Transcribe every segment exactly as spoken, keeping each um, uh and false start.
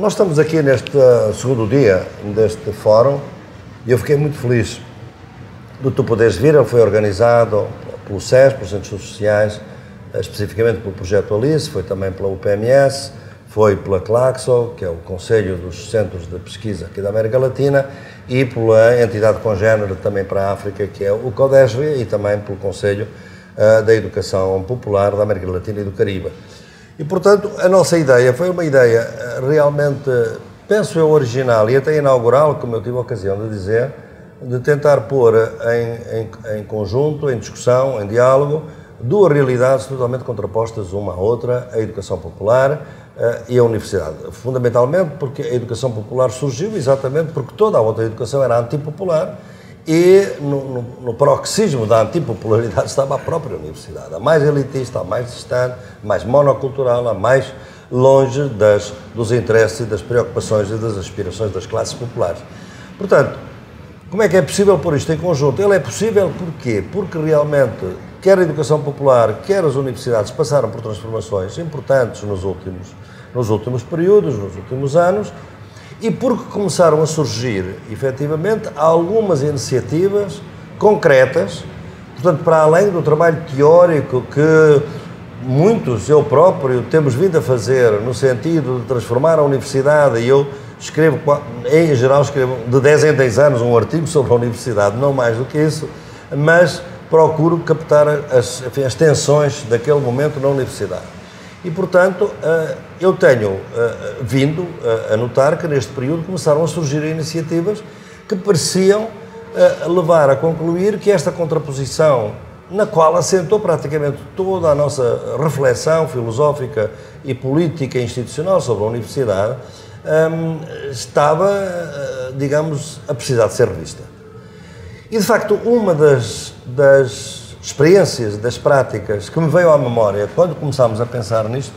nós estamos aqui neste uh, segundo dia deste fórum e eu fiquei muito feliz de tu poderes vir. Ele foi organizado pelo S E S, pelos Centros Sociais, uh, especificamente pelo Projeto Alice, foi também pela U P M S, foi pela CLACSO, que é o Conselho dos Centros de Pesquisa aqui da América Latina, e pela entidade congénere também para a África, que é o CODESV, e também pelo Conselho uh, da Educação Popular da América Latina e do Caribe. E, portanto, a nossa ideia foi uma ideia realmente, penso eu, original e até inaugural, como eu tive a ocasião de dizer, de tentar pôr em, em, em conjunto, em discussão, em diálogo, duas realidades totalmente contrapostas uma à outra, a educação popular uh, e a universidade. Fundamentalmente porque a educação popular surgiu exatamente porque toda a outra educação era antipopular e no, no, no paroxismo da antipopularidade estava a própria universidade, a mais elitista, a mais distante, a mais monocultural, a mais longe das, dos interesses e das preocupações e das aspirações das classes populares. Portanto, como é que é possível pôr isto em conjunto? Ele é possível porquê? Porque realmente, quer a educação popular, quer as universidades passaram por transformações importantes nos últimos, nos últimos períodos, nos últimos anos, e porque começaram a surgir, efetivamente, algumas iniciativas concretas, portanto, para além do trabalho teórico que muitos, eu próprio, temos vindo a fazer no sentido de transformar a universidade, e eu escrevo, em geral, escrevo de dez em dez anos um artigo sobre a universidade, não mais do que isso, mas procuro captar as, enfim, as tensões daquele momento na universidade. E, portanto, eu tenho vindo a notar que neste período começaram a surgir iniciativas que pareciam levar a concluir que esta contraposição, na qual assentou praticamente toda a nossa reflexão filosófica e política e institucional sobre a universidade, estava, digamos, a precisar de ser revista. E, de facto, uma das, das experiências, das práticas que me veio à memória quando começámos a pensar nisto,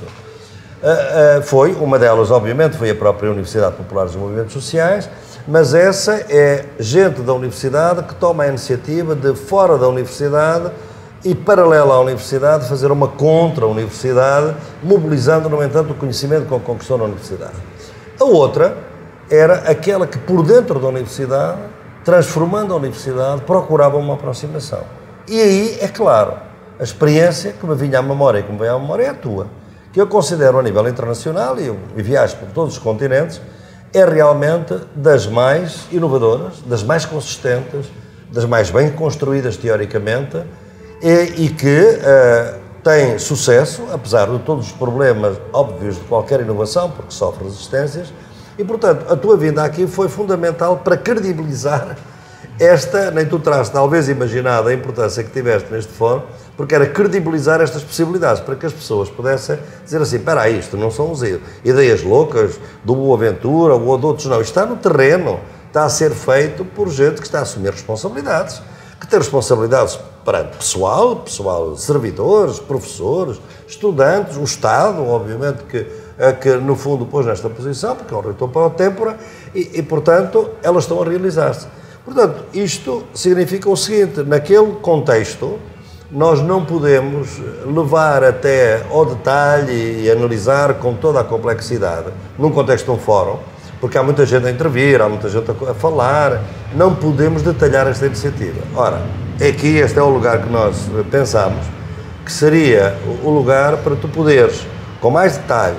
foi, uma delas, obviamente, foi a própria Universidade Popular dos Movimentos Sociais, mas essa é gente da universidade que toma a iniciativa de, fora da universidade e paralela à universidade, fazer uma contra-universidade, mobilizando, no entanto, o conhecimento que conquistou na universidade. A outra era aquela que, por dentro da universidade, transformando a universidade, procurava uma aproximação. E aí, é claro, a experiência que me vinha à memória e que me vem à memória é a tua, que eu considero a nível internacional, e eu viajo por todos os continentes, é realmente das mais inovadoras, das mais consistentes, das mais bem construídas teoricamente, e, e que uh, tem sucesso, apesar de todos os problemas óbvios de qualquer inovação, porque sofre resistências, e, portanto, a tua vinda aqui foi fundamental para credibilizar esta, nem tu terás talvez imaginado a importância que tiveste neste fórum, porque era credibilizar estas possibilidades, para que as pessoas pudessem dizer assim, espera aí, isto não são ideias loucas do Boaventura ou de outros, não, isto está no terreno, está a ser feito por gente que está a assumir responsabilidades, que tem responsabilidades perante pessoal, pessoal, servidores, professores, estudantes, o Estado, obviamente, que, que no fundo pôs nesta posição, porque é um reitor para o tempora, e, e portanto, elas estão a realizar-se. Portanto, isto significa o seguinte, naquele contexto, nós não podemos levar até ao detalhe e analisar com toda a complexidade, num contexto de um fórum, porque há muita gente a intervir, há muita gente a falar, não podemos detalhar esta iniciativa. Ora, aqui este é o lugar que nós pensamos que seria o lugar para tu poderes, com mais detalhe,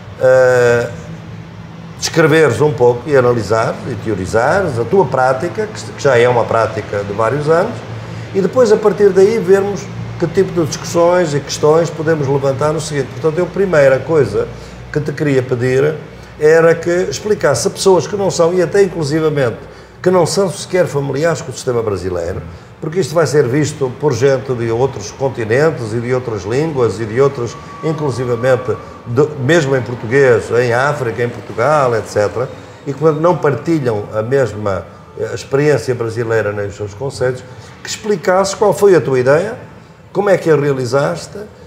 uh, descreveres um pouco e analisares e teorizares a tua prática, que já é uma prática de vários anos, e depois, a partir daí, vermos que tipo de discussões e questões podemos levantar no seguinte. Portanto, eu, a primeira coisa que te queria pedir era que explicasse a pessoas que não são, e até inclusivamente, que não são sequer familiares com o sistema brasileiro, porque isto vai ser visto por gente de outros continentes e de outras línguas e de outros, inclusivamente, de, mesmo em português, em África, em Portugal, etcétera, e que não partilham a mesma experiência brasileira nem os seus conceitos, que explicasse qual foi a tua ideia, como é que a realizaste uh,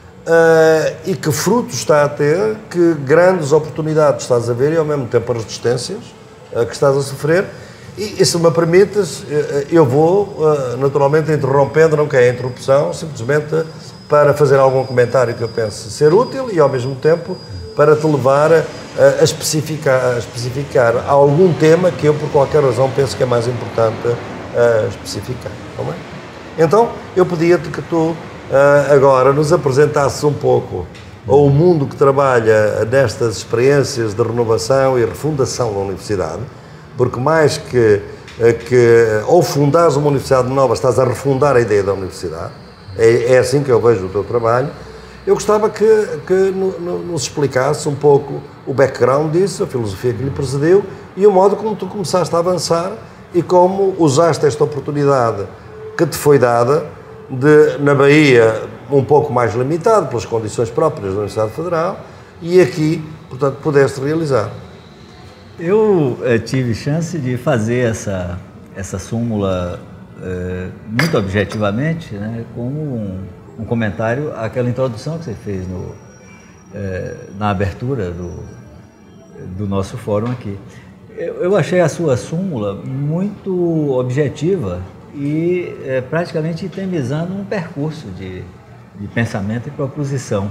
e que frutos está a ter, que grandes oportunidades estás a ver e ao mesmo tempo as resistências uh, que estás a sofrer. E, e se me permites, eu vou uh, naturalmente interrompendo, não quer interrupção, simplesmente para fazer algum comentário que eu pense ser útil e ao mesmo tempo para te levar a, a, especificar, a especificar algum tema que eu, por qualquer razão, penso que é mais importante a especificar. Não é? Então, eu pedia-te que tu agora nos apresentasses um pouco o mundo que trabalha nestas experiências de renovação e refundação da universidade, porque mais que, que ao fundares uma universidade nova, estás a refundar a ideia da universidade, é, é assim que eu vejo o teu trabalho. Eu gostava que, que no, no, nos explicasse um pouco o background disso, a filosofia que lhe precedeu e o modo como tu começaste a avançar e como usaste esta oportunidade que te foi dada de, na Bahia, um pouco mais limitado pelas condições próprias da Universidade Federal e aqui, portanto, pudeste realizar. Eu eh, tive chance de fazer essa, essa súmula eh, muito objetivamente, né, como um, um comentário àquela introdução que você fez no, eh, na abertura do, do nosso fórum aqui. Eu, eu achei a sua súmula muito objetiva e é, praticamente itemizando um percurso de, de pensamento e proposição.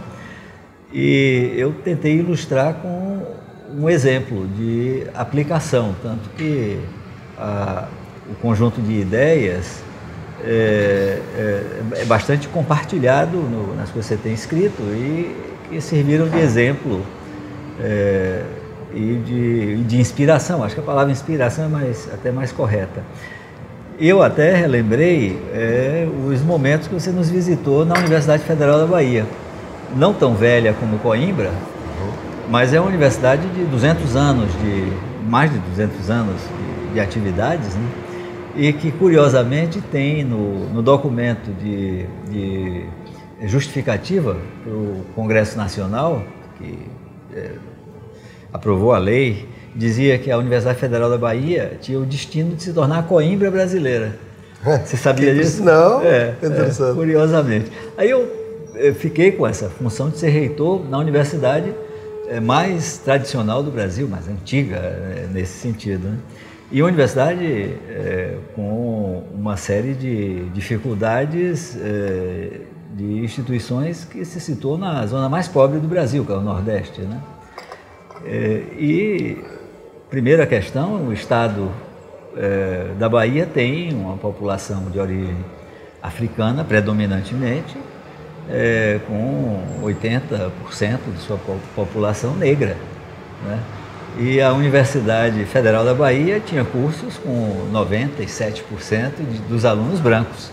E eu tentei ilustrar com um exemplo de aplicação, tanto que a, o conjunto de ideias é, é, é bastante compartilhado no, nas coisas que você tem escrito e que serviram de exemplo é, e de, de inspiração. Acho que a palavra inspiração é mais, até mais correta. Eu até relembrei é, os momentos que você nos visitou na Universidade Federal da Bahia. Não tão velha como Coimbra, mas é uma universidade de duzentos anos, de mais de duzentos anos de, de atividades, né? E que, curiosamente, tem no, no documento de, de justificativa para o Congresso Nacional, que é, aprovou a lei, dizia que a Universidade Federal da Bahia tinha o destino de se tornar a Coimbra brasileira. Você sabia disso? Não, é, interessante. É, curiosamente. Aí eu, eu fiquei com essa função de ser reitor na universidade mais tradicional do Brasil, mais antiga nesse sentido, né? E uma universidade é, com uma série de dificuldades é, de instituições que se situou na zona mais pobre do Brasil, que é o Nordeste, né? É, e primeira questão, o estado é, da Bahia tem uma população de origem africana, predominantemente, é, com oitenta por cento de sua população negra, né? E a Universidade Federal da Bahia tinha cursos com noventa e sete por cento de, dos alunos brancos.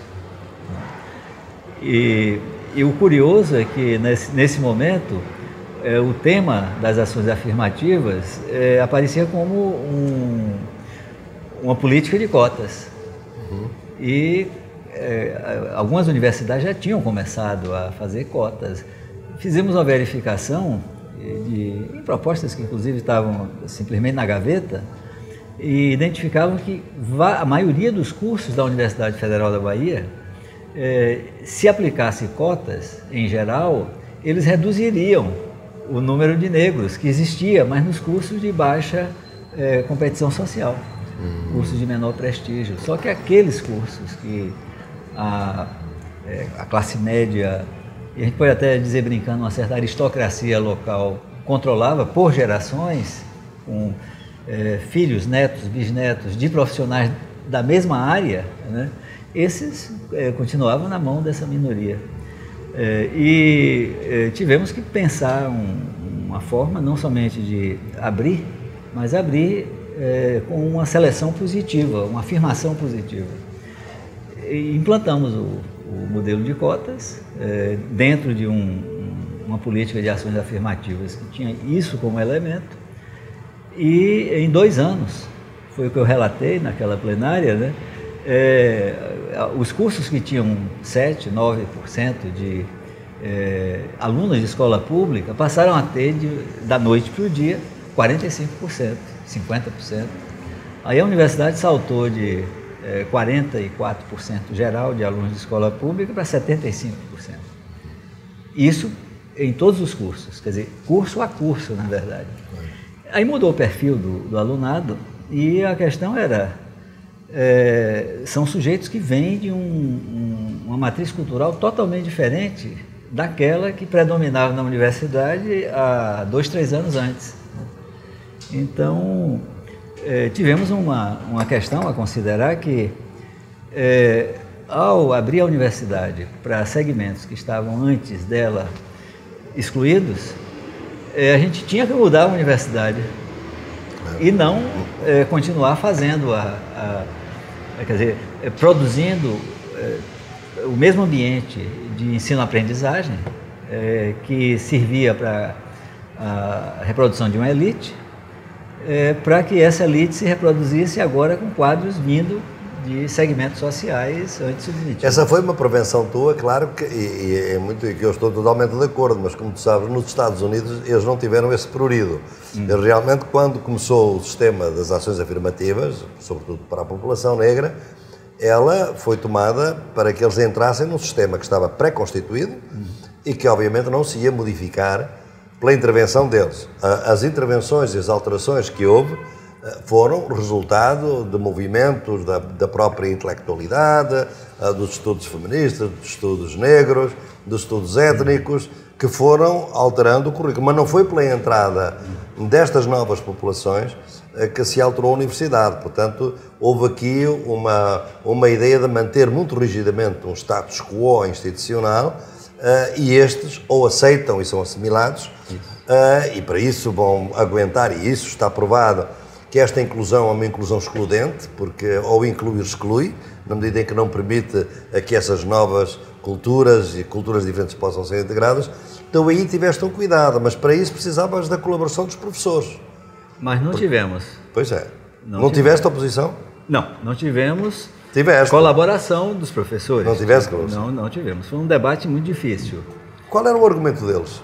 E, e o curioso é que nesse, nesse momento é, o tema das ações afirmativas é, aparecia como um, uma política de cotas. Uhum. E é, algumas universidades já tinham começado a fazer cotas. Fizemos uma verificação de, de propostas que inclusive estavam simplesmente na gaveta e identificavam que a maioria dos cursos da Universidade Federal da Bahia, é, se aplicasse cotas em geral, eles reduziriam o número de negros que existia, mas nos cursos de baixa é, competição social, uhum. cursos de menor prestígio. Só que aqueles cursos que a, é, a classe média, e a gente pode até dizer brincando, uma certa aristocracia local controlava por gerações, com é, filhos, netos, bisnetos de profissionais da mesma área, né? Esses é, continuavam na mão dessa minoria. É, e é, tivemos que pensar um, uma forma não somente de abrir, mas abrir é, com uma seleção positiva, uma afirmação positiva. E implantamos o, o modelo de cotas é, dentro de um, uma política de ações afirmativas que tinha isso como elemento, e em dois anos, foi o que eu relatei naquela plenária, né? É, os cursos que tinham sete, nove por cento de é, alunos de escola pública passaram a ter, de, da noite para o dia, quarenta e cinco por cento, cinquenta por cento. Aí a universidade saltou de é, quarenta e quatro por cento geral de alunos de escola pública para setenta e cinco por cento. Isso em todos os cursos, quer dizer, curso a curso, na verdade. Aí mudou o perfil do, do alunado e a questão era... É, são sujeitos que vêm de um, um, uma matriz cultural totalmente diferente daquela que predominava na universidade há dois, três anos antes. Então, é, tivemos uma, uma questão a considerar que, é, ao abrir a universidade para segmentos que estavam antes dela excluídos, é, a gente tinha que mudar a universidade e não é, continuar fazendo, a, a, quer dizer, é, produzindo é, o mesmo ambiente de ensino-aprendizagem é, que servia para a reprodução de uma elite, é, para que essa elite se reproduzisse agora com quadros vindo de segmentos sociais antes submetidos. Essa foi uma prevenção tua, claro, que, e, e é muito que eu estou totalmente de acordo, mas como tu sabes, nos Estados Unidos eles não tiveram esse prurido. Hum. Eles realmente, quando começou o sistema das ações afirmativas, sobretudo para a população negra, ela foi tomada para que eles entrassem num sistema que estava pré-constituído hum. e que obviamente não se ia modificar pela intervenção deles. As intervenções e as alterações que houve foram resultado de movimentos da, da própria intelectualidade, dos estudos feministas, dos estudos negros, dos estudos étnicos, que foram alterando o currículo. Mas não foi pela entrada destas novas populações que se alterou a universidade. Portanto, houve aqui uma, uma ideia de manter muito rigidamente um status quo institucional, Uh, e estes ou aceitam e são assimilados, uh, e para isso vão aguentar, e isso está provado, que esta inclusão é uma inclusão excludente, porque ou inclui ou exclui, na medida em que não permite que essas novas culturas e culturas diferentes possam ser integradas. Então aí tiveste um cuidado, mas para isso precisavas da colaboração dos professores. Mas não porque, tivemos. Pois é. Não, não tiveste oposição? Não, não tivemos. Tiveste. Colaboração dos professores. Não tiveste colaboração? Não, não tivemos. Foi um debate muito difícil. Qual era o argumento deles?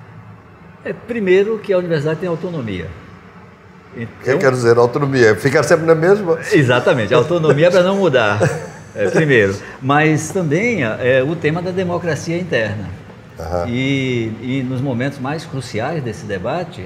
É, primeiro, que a universidade tem autonomia. Então, o que quer dizer autonomia? Ficar sempre na mesma? Exatamente, autonomia para não mudar, é, primeiro. Mas também é, o tema da democracia interna. Uhum. E, e nos momentos mais cruciais desse debate,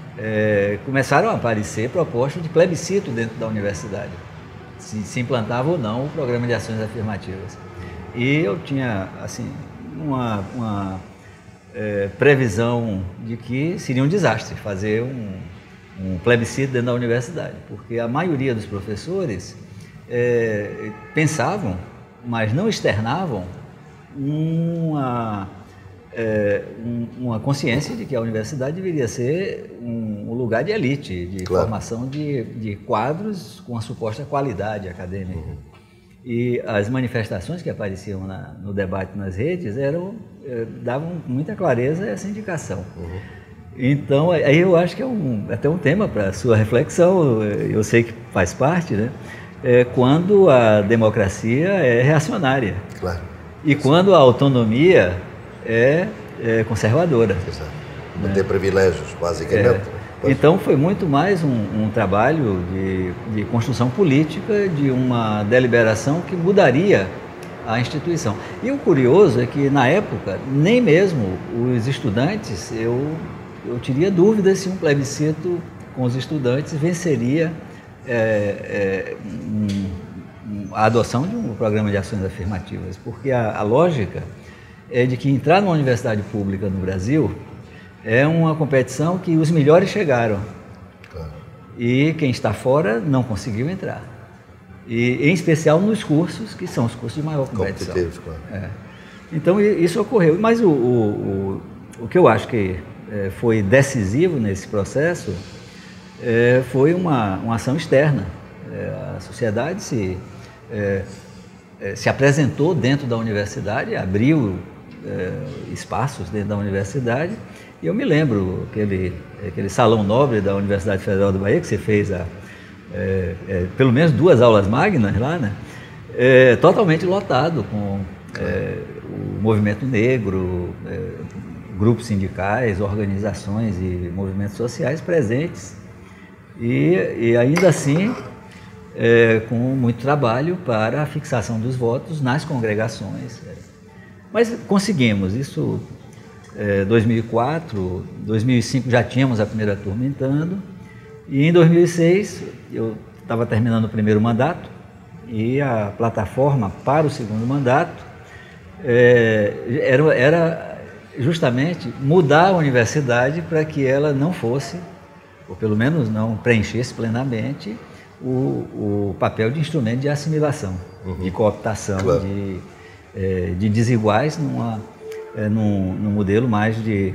é, começaram a aparecer propostas de plebiscito dentro da universidade. Se, se implantava ou não o programa de ações afirmativas. E eu tinha, assim, uma, uma é, previsão de que seria um desastre fazer um, um plebiscito dentro da universidade, porque a maioria dos professores é, pensavam, mas não externavam uma, é, um, uma consciência de que a universidade deveria ser um, um lugar de elite, de claro. formação de, de quadros com a suposta qualidade acadêmica. Uhum. E as manifestações que apareciam na, no debate nas redes eram, é, davam muita clareza essa indicação. Uhum. Então, aí eu acho que é um, até um tema para a sua reflexão, eu sei que faz parte, né? É quando a democracia é reacionária. Claro. E quando a autonomia é, é conservadora. Exato. Não ter privilégios, basicamente. É. Então, foi muito mais um, um trabalho de, de construção política, de uma deliberação que mudaria a instituição. E o curioso é que, na época, nem mesmo os estudantes, eu, eu teria dúvida se um plebiscito com os estudantes venceria é, é, um, a adoção de um programa de ações afirmativas, porque a, a lógica é de que entrar numa universidade pública no Brasil é uma competição que os melhores chegaram, claro. E quem está fora não conseguiu entrar. E, em especial nos cursos, que são os cursos de maior competição. Claro. É. Então, isso ocorreu. Mas o, o, o, o que eu acho que é, foi decisivo nesse processo é, foi uma, uma ação externa. É, a sociedade se, é, é, se apresentou dentro da universidade, abriu é, espaços dentro da universidade. E eu me lembro aquele, aquele salão nobre da Universidade Federal da Bahia, que você fez a, é, é, pelo menos duas aulas magnas lá, né? É, totalmente lotado com é, o movimento negro, é, grupos sindicais, organizações e movimentos sociais presentes. E, e ainda assim, é, com muito trabalho para a fixação dos votos nas congregações. Mas conseguimos, isso... É, dois mil e quatro, dois mil e cinco já tínhamos a primeira turma entrando, e em dois mil e seis eu estava terminando o primeiro mandato e a plataforma para o segundo mandato é, era, era justamente mudar a universidade para que ela não fosse, ou pelo menos não preenchesse plenamente, o, o papel de instrumento de assimilação, uhum. de cooptação, claro. de, é, de desiguais numa, é, num, num modelo mais de,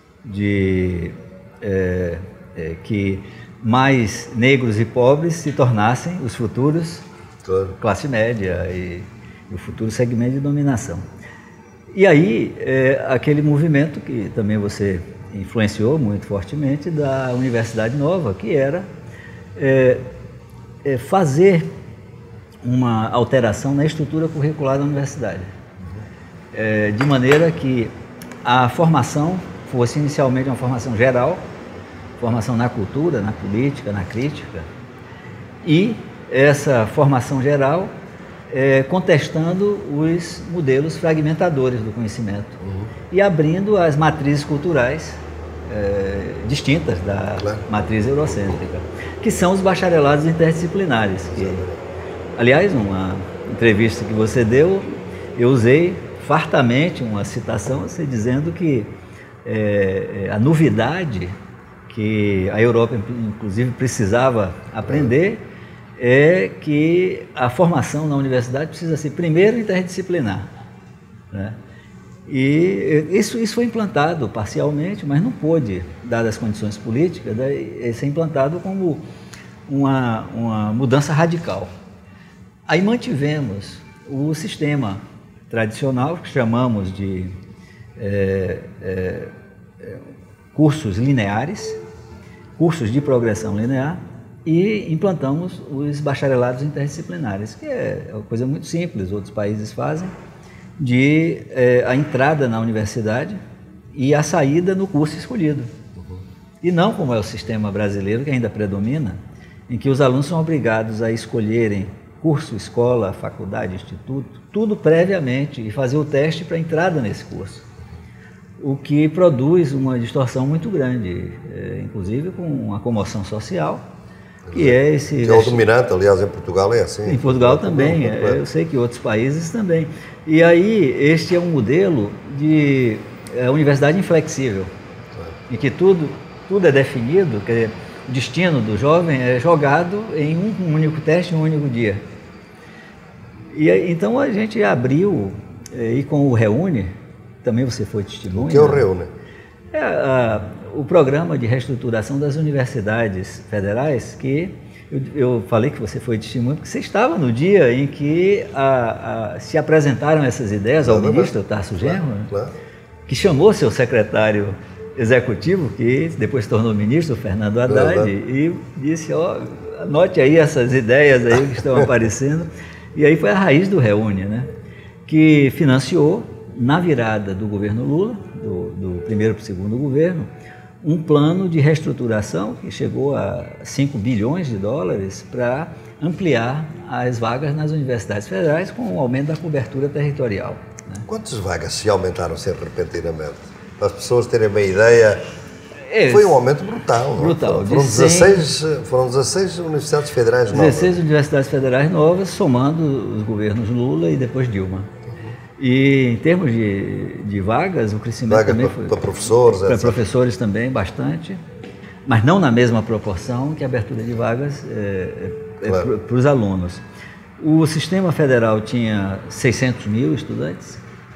de é, é, que mais negros e pobres se tornassem os futuros claro. classe média e, e o futuro segmento de dominação. E aí, é, aquele movimento que também você influenciou muito fortemente da Universidade Nova, que era é, é fazer uma alteração na estrutura curricular da universidade, é, de maneira que a formação fosse inicialmente uma formação geral, formação na cultura, na política, na crítica, e essa formação geral é, contestando os modelos fragmentadores do conhecimento uhum. e abrindo as matrizes culturais é, distintas da claro. matriz eurocêntrica, que são os bacharelados interdisciplinares. Que, aliás, numa entrevista que você deu, eu usei fartamente uma citação, você dizendo que é, a novidade que a Europa, inclusive, precisava aprender é que a formação na universidade precisa ser, primeiro, interdisciplinar, né? E isso, isso foi implantado parcialmente, mas não pôde, dadas as condições políticas, ser implantado como uma, uma mudança radical. Aí mantivemos o sistema tradicional, que chamamos de é, é, cursos lineares, cursos de progressão linear, e implantamos os bacharelados interdisciplinares, que é uma coisa muito simples, outros países fazem, de é, a entrada na universidade e a saída no curso escolhido. Uhum. E não como é o sistema brasileiro, que ainda predomina, em que os alunos são obrigados a escolherem curso, escola, faculdade, instituto, tudo previamente, e fazer o teste para a entrada nesse curso. O que produz uma distorção muito grande, é, inclusive com uma comoção social, que é esse... Que é o dominante, aliás, em Portugal é assim. Em Portugal também, é, eu sei que outros países também. E aí, este é um modelo de é, universidade inflexível, é. em que tudo, tudo é definido, quer dizer, o destino do jovem é jogado em um único teste, em um único dia. E então a gente abriu, e com o Reúne, também você foi testemunha. O que é o Reúne? É a, o programa de reestruturação das universidades federais, que eu, eu falei que você foi testemunha, porque você estava no dia em que a, a, se apresentaram essas ideias ao claro, ministro Tarso Genro, claro, claro. que chamou seu secretário executivo, que depois se tornou ministro, Fernando Haddad, claro. e disse, ó, anote aí essas ideias aí que estão aparecendo. E aí foi a raiz do Reúne, né? Que financiou, na virada do governo Lula, do, do primeiro para o segundo governo, um plano de reestruturação que chegou a cinco bilhões de dólares para ampliar as vagas nas universidades federais com o aumento da cobertura territorial, né? Quantas vagas se aumentaram assim repentinamente? Para as pessoas terem uma ideia, Esse, foi um aumento brutal. Brutal. Foram, dezesseis, foram dezesseis universidades federais novas. dezesseis universidades federais novas, somando os governos Lula e depois Dilma. E em termos de, de vagas, o crescimento Vaga também para, foi... Para professores, Para etcétera. Professores também, bastante, mas não na mesma proporção que a abertura de vagas é, é, claro. é, para os alunos. O sistema federal tinha seiscentos mil estudantes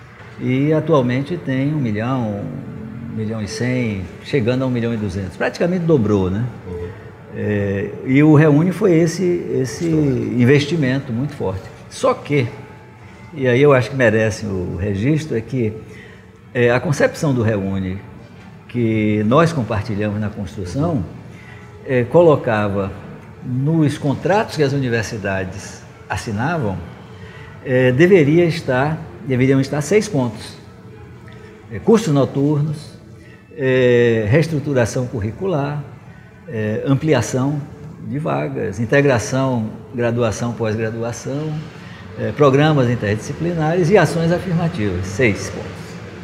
e atualmente tem um milhão, um milhão e cem, chegando a um milhão e duzentos. Praticamente dobrou, né? Uhum. É, e o Reúne foi esse, esse investimento muito forte. Só que e aí eu acho que merece o registro, é que é, a concepção do Reúne, que nós compartilhamos na construção, é, colocava nos contratos que as universidades assinavam, é, deveria estar, deveriam estar seis pontos. É, cursos noturnos, é, reestruturação curricular, é, ampliação de vagas, integração, graduação, pós-graduação, É, programas interdisciplinares e ações afirmativas, seis pontos.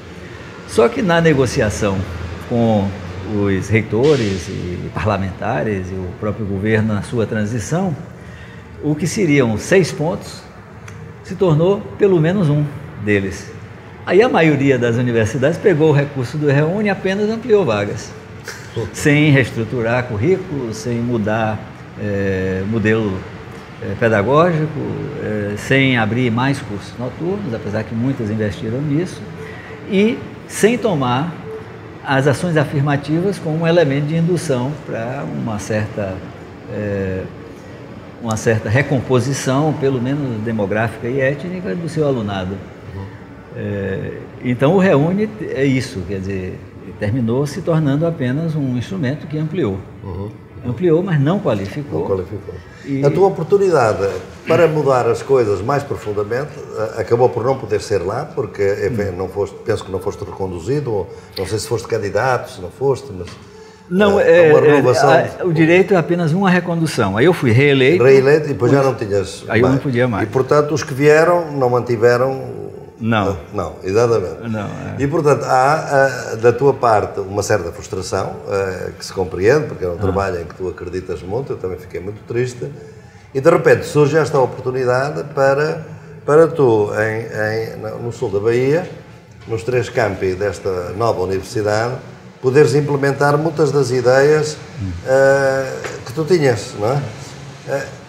Só que na negociação com os reitores e parlamentares e o próprio governo na sua transição, o que seriam seis pontos se tornou pelo menos um deles. Aí a maioria das universidades pegou o recurso do Reúne e apenas ampliou vagas, sem reestruturar currículo, sem mudar é, modelo é, pedagógico, é, sem abrir mais cursos noturnos, apesar que muitas investiram nisso, e sem tomar as ações afirmativas como um elemento de indução para uma certa, é, uma certa recomposição, pelo menos demográfica e étnica, do seu alunado. É, então o Reúne é isso, quer dizer, terminou se tornando apenas um instrumento que ampliou. Uhum. Ampliou, mas não qualificou. Não qualificou. E... A tua oportunidade para mudar as coisas mais profundamente acabou por não poder ser lá, porque enfim, não foste, penso que não foste reconduzido, não sei se foste candidato, se não foste, mas... Não, é, uma renovação... é, o direito é apenas uma recondução. Aí eu fui reeleito. Reeleito e depois já não tinhas Aí mais. Eu não podia mais. E portanto os que vieram não mantiveram... Não. Não, exatamente. Não, é. E, portanto, há, da tua parte, uma certa frustração, uh, que se compreende, porque é um ah. trabalho em que tu acreditas muito, eu também fiquei muito triste, e, de repente, surge esta oportunidade para, para tu, em, em, no sul da Bahia, nos três campi desta nova universidade, poderes implementar muitas das ideias uh, que tu tinhas, não é? Uh,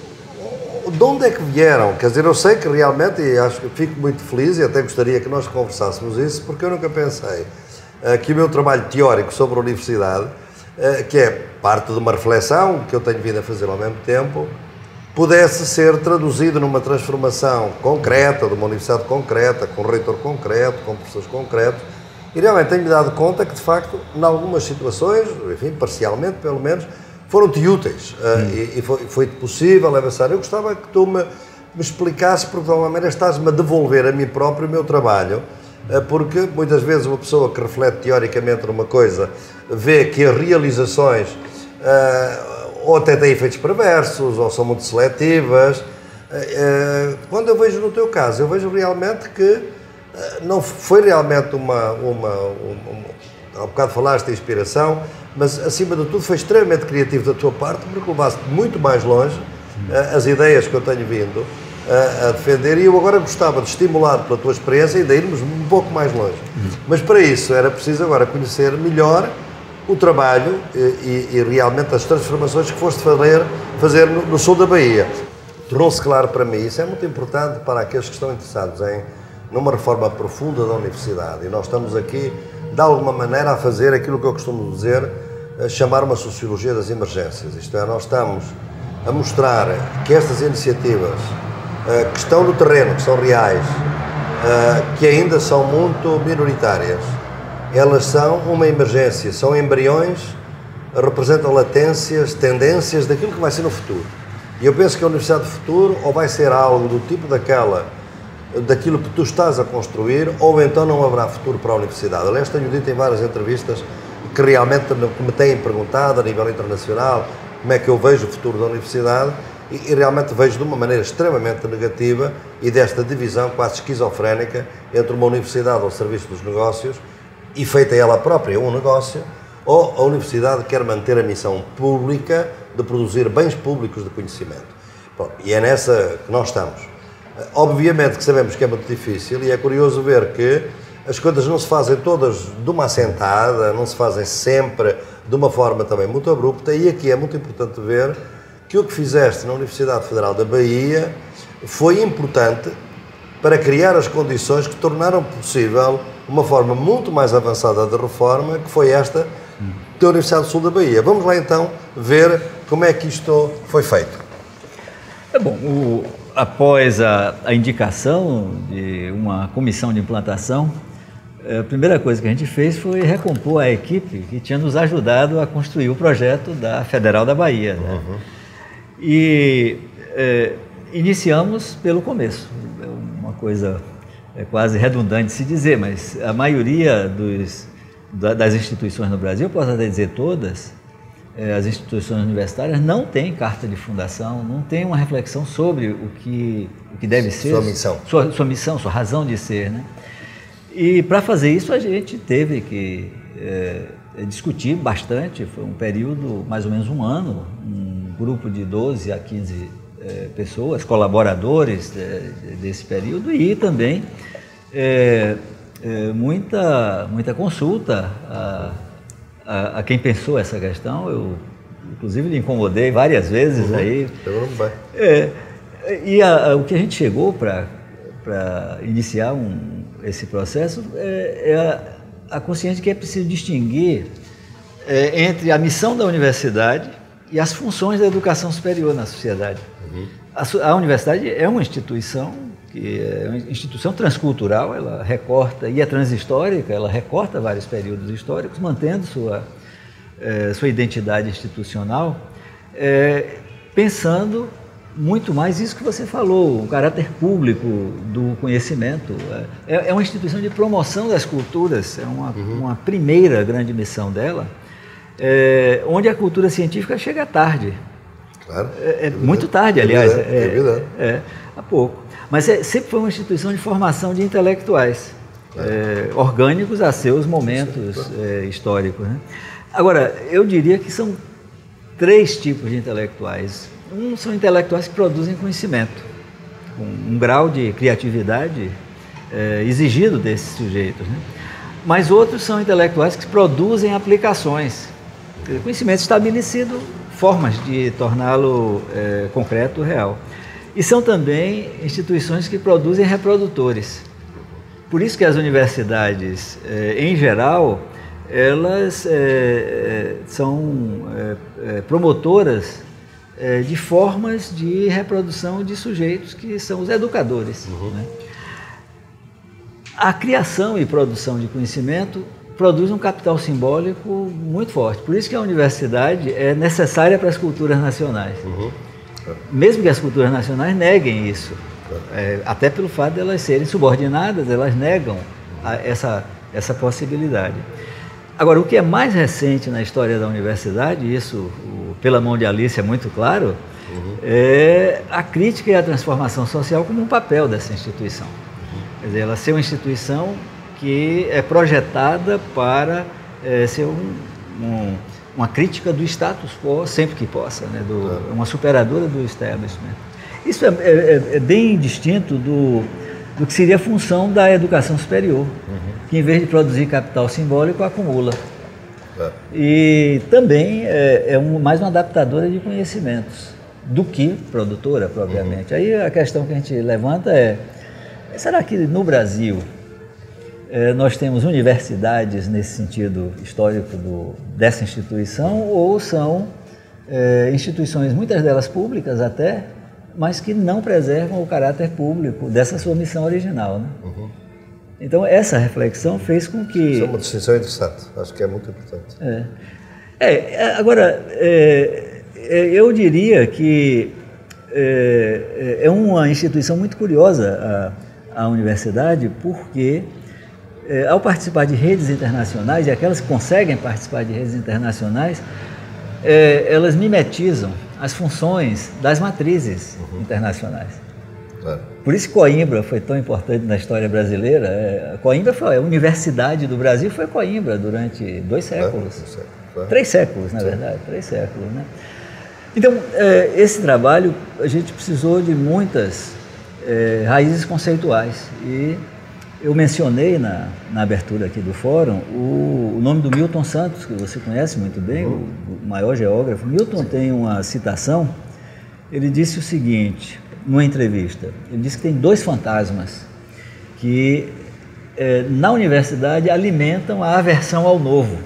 De onde é que vieram? Quer dizer, eu sei que realmente, e acho que fico muito feliz e até gostaria que nós conversássemos isso, porque eu nunca pensei uh, que o meu trabalho teórico sobre a universidade, uh, que é parte de uma reflexão que eu tenho vindo a fazer ao mesmo tempo, pudesse ser traduzido numa transformação concreta, de uma universidade concreta, com um reitor concreto, com professores concretos, e realmente tenho-me dado conta que, de facto, em algumas situações, enfim, parcialmente pelo menos, foram-te úteis hum. uh, e, e foi, foi possível avançar. Eu gostava que tu me, me explicasses, porque de alguma maneira estás-me a devolver a mim próprio o meu trabalho, uh, porque muitas vezes uma pessoa que reflete teoricamente numa coisa vê que as realizações uh, ou até têm efeitos perversos ou são muito seletivas. Uh, uh, quando eu vejo no teu caso, eu vejo realmente que uh, não foi realmente uma, uma, uma, uma... Há um bocado falaste de inspiração, mas, acima de tudo, foi extremamente criativo da tua parte, porque levaste muito mais longe uh, as ideias que eu tenho vindo uh, a defender, e eu agora gostava de estimular pela tua experiência ainda irmos um pouco mais longe. Uhum. Mas, para isso, era preciso agora conhecer melhor o trabalho e, e, e realmente as transformações que foste fazer, fazer no, no sul da Bahia. Tornou-se claro para mim, isso é muito importante para aqueles que estão interessados em numa reforma profunda da universidade, e nós estamos aqui, de alguma maneira, a fazer aquilo que eu costumo dizer, a chamar uma sociologia das emergências. Isto é, nós estamos a mostrar que estas iniciativas uh, que estão no terreno, que são reais, uh, que ainda são muito minoritárias, elas são uma emergência, são embriões, representam latências, tendências daquilo que vai ser no futuro. E eu penso que a Universidade do Futuro ou vai ser algo do tipo daquela daquilo que tu estás a construir, ou então não haverá futuro para a universidade. Aliás, tenho dito em várias entrevistas que realmente me têm perguntado a nível internacional como é que eu vejo o futuro da universidade, e, e realmente vejo de uma maneira extremamente negativa e desta divisão quase esquizofrénica entre uma universidade ao serviço dos negócios e feita ela própria um negócio, ou a universidade quer manter a missão pública de produzir bens públicos de conhecimento. Bom, e é nessa que nós estamos. Obviamente que sabemos que é muito difícil, e é curioso ver que as coisas não se fazem todas de uma assentada, não se fazem sempre de uma forma também muito abrupta, e aqui é muito importante ver que o que fizeste na Universidade Federal da Bahia foi importante para criar as condições que tornaram possível uma forma muito mais avançada de reforma, que foi esta da Universidade do Sul da Bahia. Vamos lá então ver como é que isto foi feito. É bom, o... após a, a indicação de uma comissão de implantação, a primeira coisa que a gente fez foi recompor a equipe que tinha nos ajudado a construir o projeto da Federal da Bahia. Né? Uhum. E é, iniciamos pelo começo. É uma coisa é quase redundante se dizer, mas a maioria dos, das instituições no Brasil, posso até dizer todas, as instituições universitárias não têm carta de fundação, não tem uma reflexão sobre o que, o que deve ser. Sua missão. Sua, sua missão, sua razão de ser, né? E para fazer isso a gente teve que é, discutir bastante, foi um período, mais ou menos um ano, um grupo de doze a quinze é, pessoas, colaboradores é, desse período, e também é, é, muita, muita consulta a, a, a quem pensou essa questão. Eu, inclusive, lhe incomodei várias vezes. Uhum. Aí. É, e a, a, o que a gente chegou para iniciar um, esse processo é, é a, a consciência de que é preciso distinguir é, entre a missão da universidade e as funções da educação superior na sociedade. Uhum. A, a universidade é uma instituição que é uma instituição transcultural, ela recorta, e é transhistórica, ela recorta vários períodos históricos, mantendo sua, é, sua identidade institucional, é, pensando muito mais isso que você falou, o caráter público do conhecimento. É, é uma instituição de promoção das culturas, é uma, uhum. uma primeira grande missão dela, é, onde a cultura científica chega tarde. Claro. É, é muito tarde, aliás. É, é, é verdade. É, é, há pouco. Mas é, sempre foi uma instituição de formação de intelectuais, claro. é, orgânicos a seus momentos Sim, claro. é, históricos. Né? Agora, eu diria que são três tipos de intelectuais. Um são intelectuais que produzem conhecimento, um, um grau de criatividade é, exigido desses sujeitos. Né? Mas outros são intelectuais que produzem aplicações, conhecimento estabelecido, formas de torná-lo é, concreto, real. E são também instituições que produzem reprodutores. Por isso que as universidades, é, em geral, elas é, são é, promotoras é, de formas de reprodução de sujeitos que são os educadores. Uhum. Né? A criação e produção de conhecimento produz um capital simbólico muito forte. Por isso que a universidade é necessária para as culturas nacionais. Uhum. Mesmo que as culturas nacionais neguem isso, é, até pelo fato de elas serem subordinadas, elas negam a, essa, essa possibilidade. Agora, o que é mais recente na história da universidade, isso o, pela mão de Alice é muito claro, uhum. é a crítica e a transformação social como um papel dessa instituição. Uhum. Quer dizer, ela ser uma instituição que é projetada para é, ser um, um, uma crítica do status quo, sempre que possa, né? do, claro. uma superadora do establishment. Isso é, é, é bem distinto do, do que seria a função da educação superior, uhum. que em vez de produzir capital simbólico, acumula. É. E também é, é um, mais uma adaptadora de conhecimentos do que produtora, propriamente. Uhum. Aí a questão que a gente levanta é, será que no Brasil nós temos universidades nesse sentido histórico do, dessa instituição, ou são é, instituições, muitas delas públicas até, mas que não preservam o caráter público dessa sua missão original. Né? Uhum. Então essa reflexão fez com que... Isso é uma distinção interessante, acho que é muito importante. É, é agora, é, eu diria que é, é uma instituição muito curiosa a, a universidade, porque... É, ao participar de redes internacionais, e aquelas que conseguem participar de redes internacionais, é, elas mimetizam as funções das matrizes uhum. internacionais. É. Por isso que Coimbra foi tão importante na história brasileira. É, Coimbra foi a Universidade do Brasil, foi Coimbra durante dois séculos. É, é. Três séculos, na Sim. verdade, três séculos. Né? Então, é, esse trabalho, a gente precisou de muitas é, raízes conceituais. E eu mencionei na, na abertura aqui do fórum o, o nome do Milton Santos, que você conhece muito bem, uhum. o, o maior geógrafo. Milton Sim. tem uma citação, ele disse o seguinte, numa entrevista, ele disse que tem dois fantasmas que é, na universidade alimentam a aversão ao novo.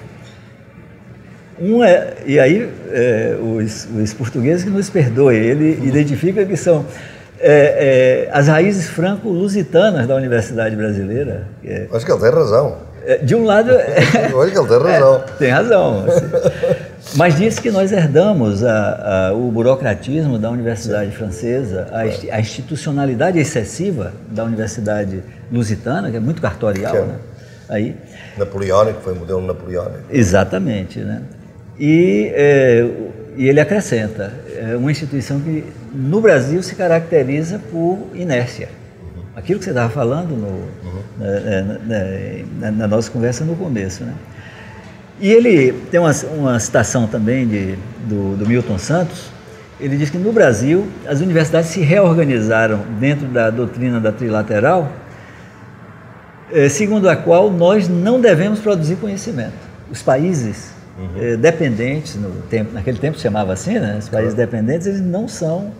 Um é, e aí é, os, os portugueses que nos perdoem, ele uhum. identifica que são... É, é, as raízes franco-lusitanas da Universidade Brasileira. É, acho que ele tem razão. É, de um lado... Acho que ele tem razão. É, tem razão. Assim. Mas disse que nós herdamos a, a, o burocratismo da Universidade Sim. Francesa, a, é. a institucionalidade excessiva da Universidade Lusitana, que é muito cartorial. Que é. Né? Aí, napoleônico, foi o modelo napoleônico. Exatamente. Né? E, é, e ele acrescenta, é uma instituição que no Brasil se caracteriza por inércia. Uhum. Aquilo que você estava falando no, uhum. na, na, na, na nossa conversa no começo. Né? E ele tem uma, uma citação também de, do, do Milton Santos, ele diz que no Brasil as universidades se reorganizaram dentro da doutrina da trilateral é, segundo a qual nós não devemos produzir conhecimento. Os países uhum. é, dependentes, no tempo, naquele tempo se chamava assim, né? Os países uhum. dependentes, eles não são,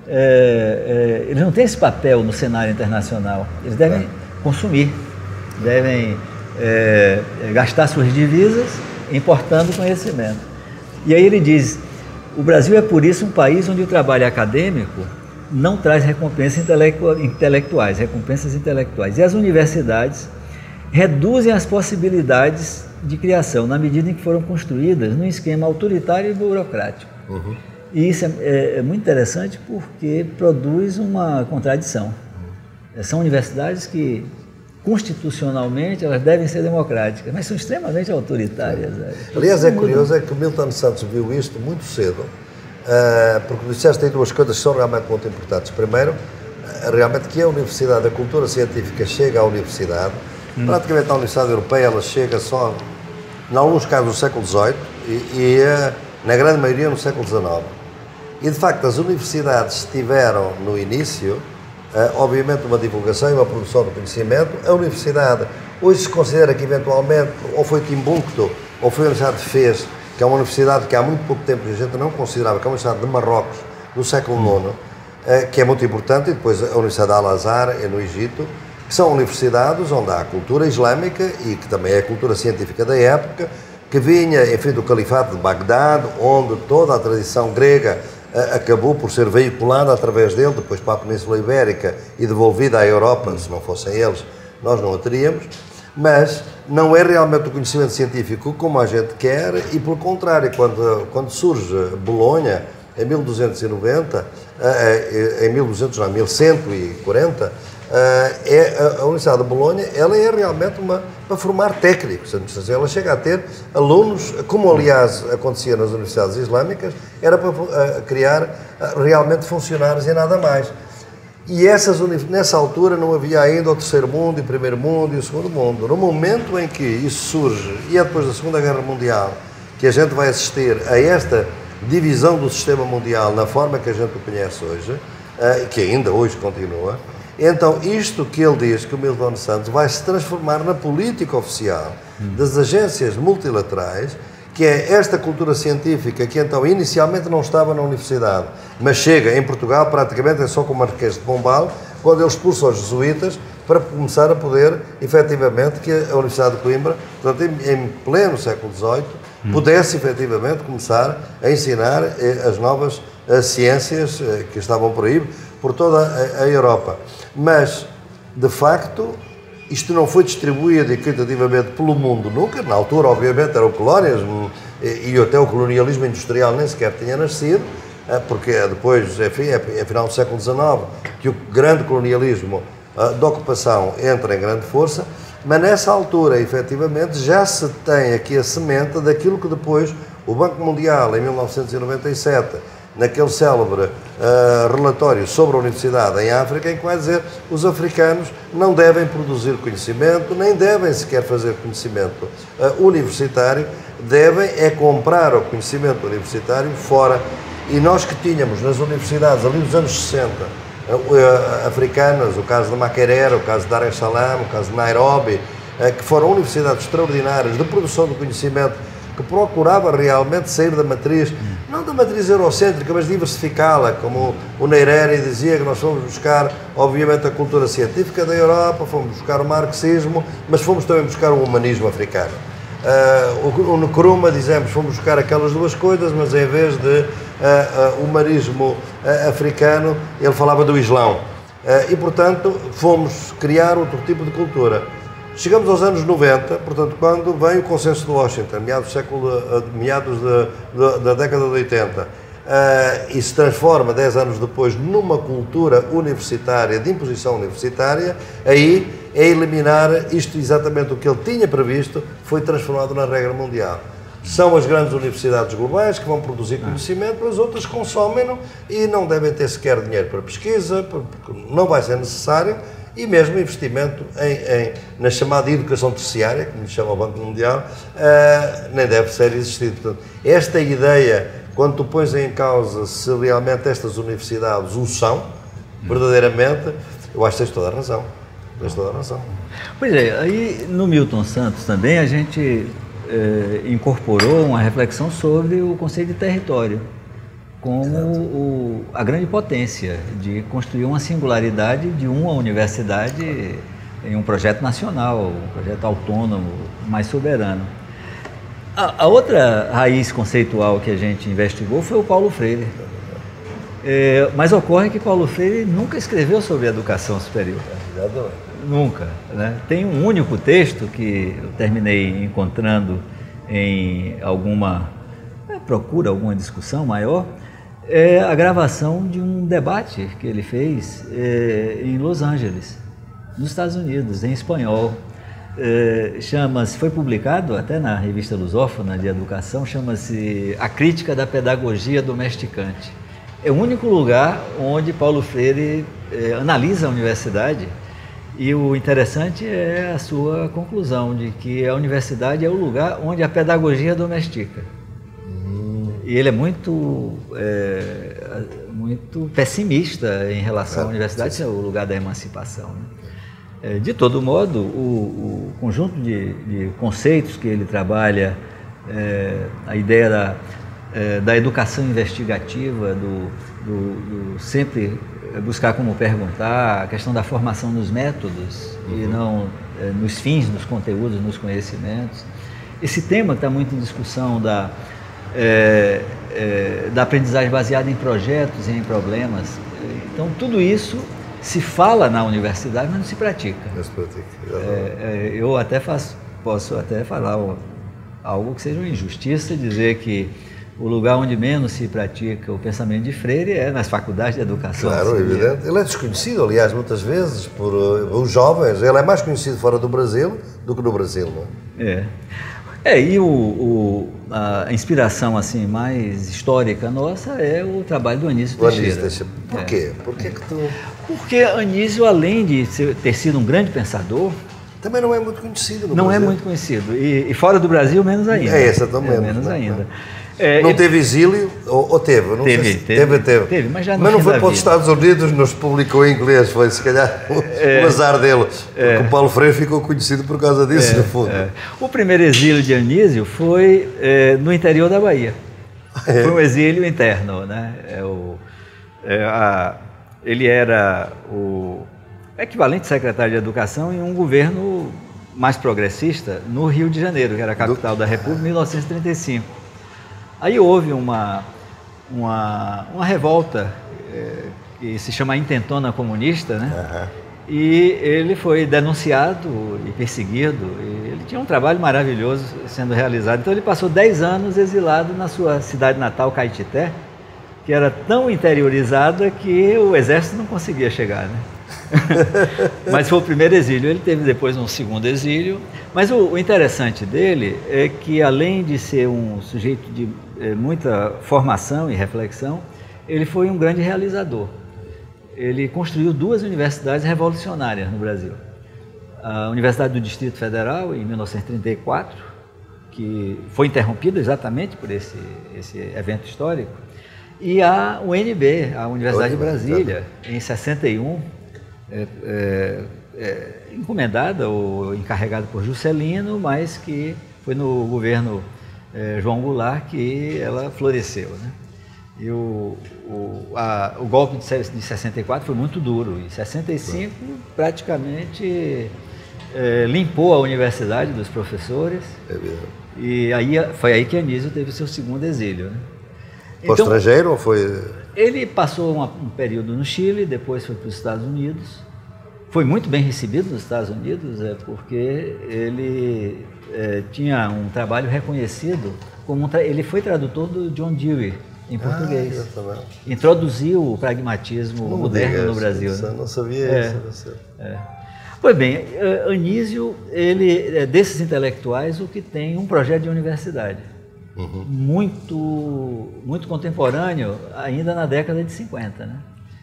é, é, eles não têm esse papel no cenário internacional. Eles devem uhum. consumir, devem é, gastar suas divisas importando conhecimento. E aí ele diz, o Brasil é por isso um país onde o trabalho acadêmico não traz recompensas intelectuais, recompensas intelectuais. E as universidades reduzem as possibilidades de criação, na medida em que foram construídas num esquema autoritário e burocrático. Uhum. E isso é, é muito interessante porque produz uma contradição. Uhum. São universidades que, constitucionalmente, elas devem ser democráticas, mas são extremamente autoritárias. Né? Aliás, é curioso é que o Milton Santos viu isto muito cedo, Uh, porque disseste aí duas coisas que são realmente muito importantes. Primeiro, uh, realmente que a Universidade, a cultura científica chega à Universidade, hum. praticamente na Universidade Europeia ela chega só, em alguns casos, no século dezoito e, e uh, na grande maioria no século dezenove. E de facto as universidades tiveram no início, uh, obviamente, uma divulgação e uma produção de conhecimento. A Universidade, hoje se considera que eventualmente, ou foi Timbuktu, ou foi a Universidade de Fez, que é uma universidade que há muito pouco tempo a gente não considerava, que é uma universidade de Marrocos, no século nono, que é muito importante, e depois a Universidade de Al-Azhar, no Egito, que são universidades onde há cultura islâmica e que também é a cultura científica da época, que vinha, enfim, do Califato de Bagdade, onde toda a tradição grega acabou por ser veiculada através dele, depois para a Península Ibérica e devolvida à Europa. Se não fossem eles, nós não a teríamos. Mas não é realmente o conhecimento científico como a gente quer e, pelo contrário, quando, quando surge Bolonha, em mil duzentos e noventa, em mil e duzentos, não, mil cento e quarenta, é, a Universidade de Bolonha ela é realmente uma, para formar técnicos. Ela chega a ter alunos, como aliás acontecia nas universidades islâmicas, era para criar realmente funcionários e nada mais. E essas, nessa altura não havia ainda o terceiro mundo, e o primeiro mundo e o segundo mundo. No momento em que isso surge, e é depois da Segunda Guerra Mundial, que a gente vai assistir a esta divisão do sistema mundial na forma que a gente o conhece hoje, que ainda hoje continua, então isto que ele diz, que o Milton Santos, vai se transformar na política oficial das agências multilaterais, que é esta cultura científica que então inicialmente não estava na universidade, mas chega em Portugal praticamente é só com o Marquês de Pombal, quando ele expulsa os jesuítas para começar a poder, efetivamente, que a Universidade de Coimbra, portanto, em, em pleno século dezoito, hum. pudesse efetivamente começar a ensinar eh, as novas as ciências eh, que estavam por aí, por toda a, a Europa. Mas, de facto, isto não foi distribuído equitativamente pelo mundo nunca. Na altura, obviamente, eram colónias e, e até o colonialismo industrial nem sequer tinha nascido, porque depois, enfim, é, é final do século dezenove que o grande colonialismo uh, de ocupação entra em grande força, mas nessa altura, efetivamente, já se tem aqui a semente daquilo que depois o Banco Mundial, em mil novecentos e noventa e sete, naquele célebre uh, relatório sobre a universidade em África, em que vai dizer que os africanos não devem produzir conhecimento, nem devem sequer fazer conhecimento uh, universitário, devem é comprar o conhecimento universitário fora. E nós que tínhamos nas universidades, ali dos anos sessenta, uh, uh, africanas, o caso de Makerere, o caso de Dar es Salaam, o caso de Nairobi, uh, que foram universidades extraordinárias de produção de conhecimento, que procurava realmente sair da matriz, não da matriz eurocêntrica, mas diversificá-la, como o Nyerere dizia que nós fomos buscar, obviamente, a cultura científica da Europa, fomos buscar o marxismo, mas fomos também buscar o humanismo africano. Uh, o, o Nkrumah, dizemos, fomos buscar aquelas duas coisas, mas em vez de uh, uh, humanismo uh, africano, ele falava do Islão. Uh, e, portanto, fomos criar outro tipo de cultura. Chegamos aos anos noventa, portanto, quando vem o consenso de Washington, meados, do século, meados de, de, da década de oitenta, uh, e se transforma, dez anos depois, numa cultura universitária, de imposição universitária, aí é eliminar isto exatamente o que ele tinha previsto, foi transformado na regra mundial. São as grandes universidades globais que vão produzir conhecimento, as outras consomem-no e não devem ter sequer dinheiro para pesquisa, porque não vai ser necessário, e mesmo investimento em, em, na chamada educação terciária, como lhe chama o Banco Mundial, uh, nem deve ser existido. Portanto, esta ideia, quando tu pões em causa se realmente estas universidades o são, verdadeiramente, eu acho que tens toda a razão. Tens toda a razão. Pois é, aí no Milton Santos também a gente é, incorporou uma reflexão sobre o conceito de território como o, a grande potência de construir uma singularidade de uma universidade em um projeto nacional, um projeto autônomo, mais soberano. A, a outra raiz conceitual que a gente investigou foi o Paulo Freire. É, mas ocorre que Paulo Freire nunca escreveu sobre educação superior. Nunca. Né? Tem um único texto que eu terminei encontrando em alguma é, procura, alguma discussão maior, é a gravação de um debate que ele fez é, em Los Angeles, nos Estados Unidos, em espanhol. É, chama-se, foi publicado até na revista Lusófona de Educação, chama-se A Crítica da Pedagogia Domesticante. É o único lugar onde Paulo Freire é, analisa a universidade, e o interessante é a sua conclusão de que a universidade é o lugar onde a pedagogia domestica. Hum. E ele é muito, é, muito pessimista em relação é, à universidade, sim, sim. É o lugar da emancipação. Né? É, de todo modo, o, o conjunto de, de conceitos que ele trabalha, é, a ideia da É, da educação investigativa, do, do, do sempre buscar como perguntar, a questão da formação nos métodos uhum. e não é, nos fins, nos conteúdos, nos conhecimentos. Esse tema que está muito em discussão da, é, é, da aprendizagem baseada em projetos e em problemas. Então, tudo isso se fala na universidade, mas não se pratica. Não se pratica. É, é, eu até faço, posso até falar algo que seja uma injustiça, dizer que o lugar onde menos se pratica o pensamento de Freire é nas faculdades de educação. Claro, é evidente. Ele é desconhecido, aliás, muitas vezes, por uh, os jovens. Ele é mais conhecido fora do Brasil do que no Brasil, não é? É. É, e o, o, a inspiração assim, mais histórica nossa é o trabalho do Anísio Teixeira. Anísio, por é. quê? Por que que tu... Porque Anísio, além de ser, ter sido um grande pensador, também não é muito conhecido no não Brasil. é muito conhecido. E, e fora do Brasil, menos ainda. É, essa também. É, menos não, ainda. Não. É, não ele... teve exílio? Ou, ou teve? Não teve, sei se... teve, teve, teve. teve. Mas, já mas não foi para os Estados Unidos, nos publicou em inglês, foi se calhar o, é, o azar dele. É, porque o Paulo Freire ficou conhecido por causa disso, é, no fundo. É. O primeiro exílio de Anísio foi é, no interior da Bahia. É. Foi um exílio interno. Né? É o, é a, ele era o equivalente secretário de Educação em um governo mais progressista no Rio de Janeiro, que era a capital Do... da República, em mil novecentos e trinta e cinco. Aí houve uma, uma, uma revolta é, que se chama Intentona Comunista, né? Uhum. E ele foi denunciado e perseguido. E ele tinha um trabalho maravilhoso sendo realizado. Então ele passou dez anos exilado na sua cidade natal, Caetité, que era tão interiorizada que o exército não conseguia chegar, né? Mas foi o primeiro exílio. Ele teve depois um segundo exílio. Mas o, o interessante dele é que, além de ser um sujeito de é, muita formação e reflexão, ele foi um grande realizador. Ele construiu duas universidades revolucionárias no Brasil. A Universidade do Distrito Federal, em mil novecentos e trinta e quatro, que foi interrompida exatamente por esse, esse evento histórico, e a U N B, a Universidade de Brasília, em sessenta e um, É, é, é, encomendada ou encarregada por Juscelino, mas que foi no governo é, João Goulart que ela floresceu. Né? E o, o, a, o golpe de sessenta e quatro foi muito duro. Em sessenta e cinco, praticamente é, limpou a universidade dos professores. É mesmo. E aí, foi aí que Anísio teve o seu segundo exílio. Né? Foi então, estrangeiro ou foi... Ele passou uma, um período no Chile, depois foi para os Estados Unidos. Foi muito bem recebido nos Estados Unidos, é, porque ele é, tinha um trabalho reconhecido como um tra... ele foi tradutor do John Dewey em português. Ah, introduziu o pragmatismo não moderno no Brasil. Isso, né? Não sabia é, isso. É. Pois bem, Anísio, ele é desses intelectuais o que tem um projeto de universidade. Uhum. Muito, muito contemporâneo, ainda na década de cinquenta. Né?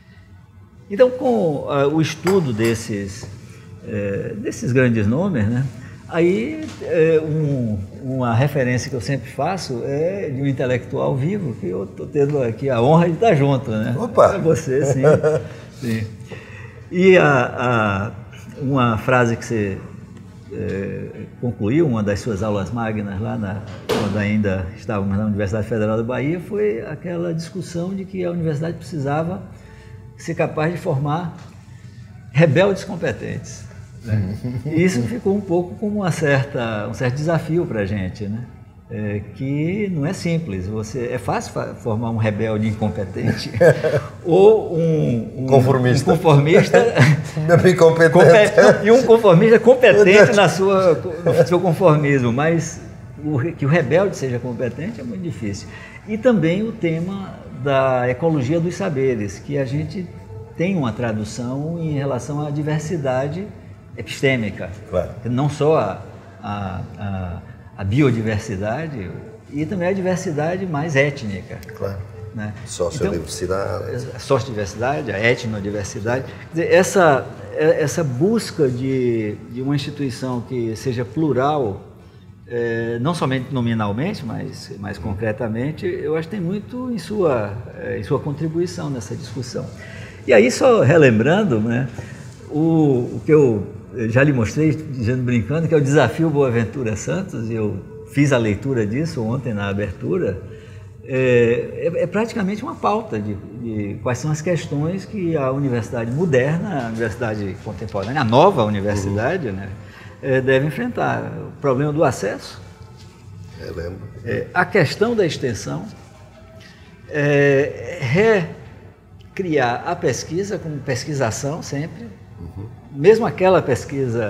Então, com uh, o estudo desses, uh, desses grandes nomes, né? Aí uh, um, uma referência que eu sempre faço é de um intelectual vivo, que eu estou tendo aqui a honra de estar junto. Né? Opa! É você, sim. sim. E a, a, uma frase que você é, concluiu, uma das suas aulas magnas lá, na, quando ainda estávamos na Universidade Federal da Bahia, foi aquela discussão de que a universidade precisava ser capaz de formar rebeldes competentes. Né? E isso ficou um pouco como uma certa, um certo desafio para a gente, né? É, que não é simples. Você, é fácil formar um rebelde incompetente ou um, um conformista, um conformista incompetente. E um conformista competente na sua, no seu conformismo, mas o, que o rebelde seja competente é muito difícil. E também o tema da ecologia dos saberes, que a gente tem uma tradução em relação à diversidade epistêmica, claro. Não só a, a, a, a biodiversidade, e também a diversidade mais étnica. Claro. Né? Sociodiversidade. Então, a sociodiversidade, a etnodiversidade. Quer dizer, essa, essa busca de, de uma instituição que seja plural, é, não somente nominalmente, mas mais concretamente, eu acho que tem muito em sua, em sua contribuição nessa discussão. E aí, só relembrando, né, o, o que eu já lhe mostrei, dizendo, brincando, que é o desafio Boaventura Santos, e eu fiz a leitura disso ontem na abertura, é, é, é praticamente uma pauta de, de quais são as questões que a universidade moderna, a universidade contemporânea, a nova universidade, uhum. né, é, deve enfrentar. O problema do acesso, eu lembro. É, a questão da extensão, é, recriar a pesquisa como pesquisação sempre, uhum. mesmo aquela pesquisa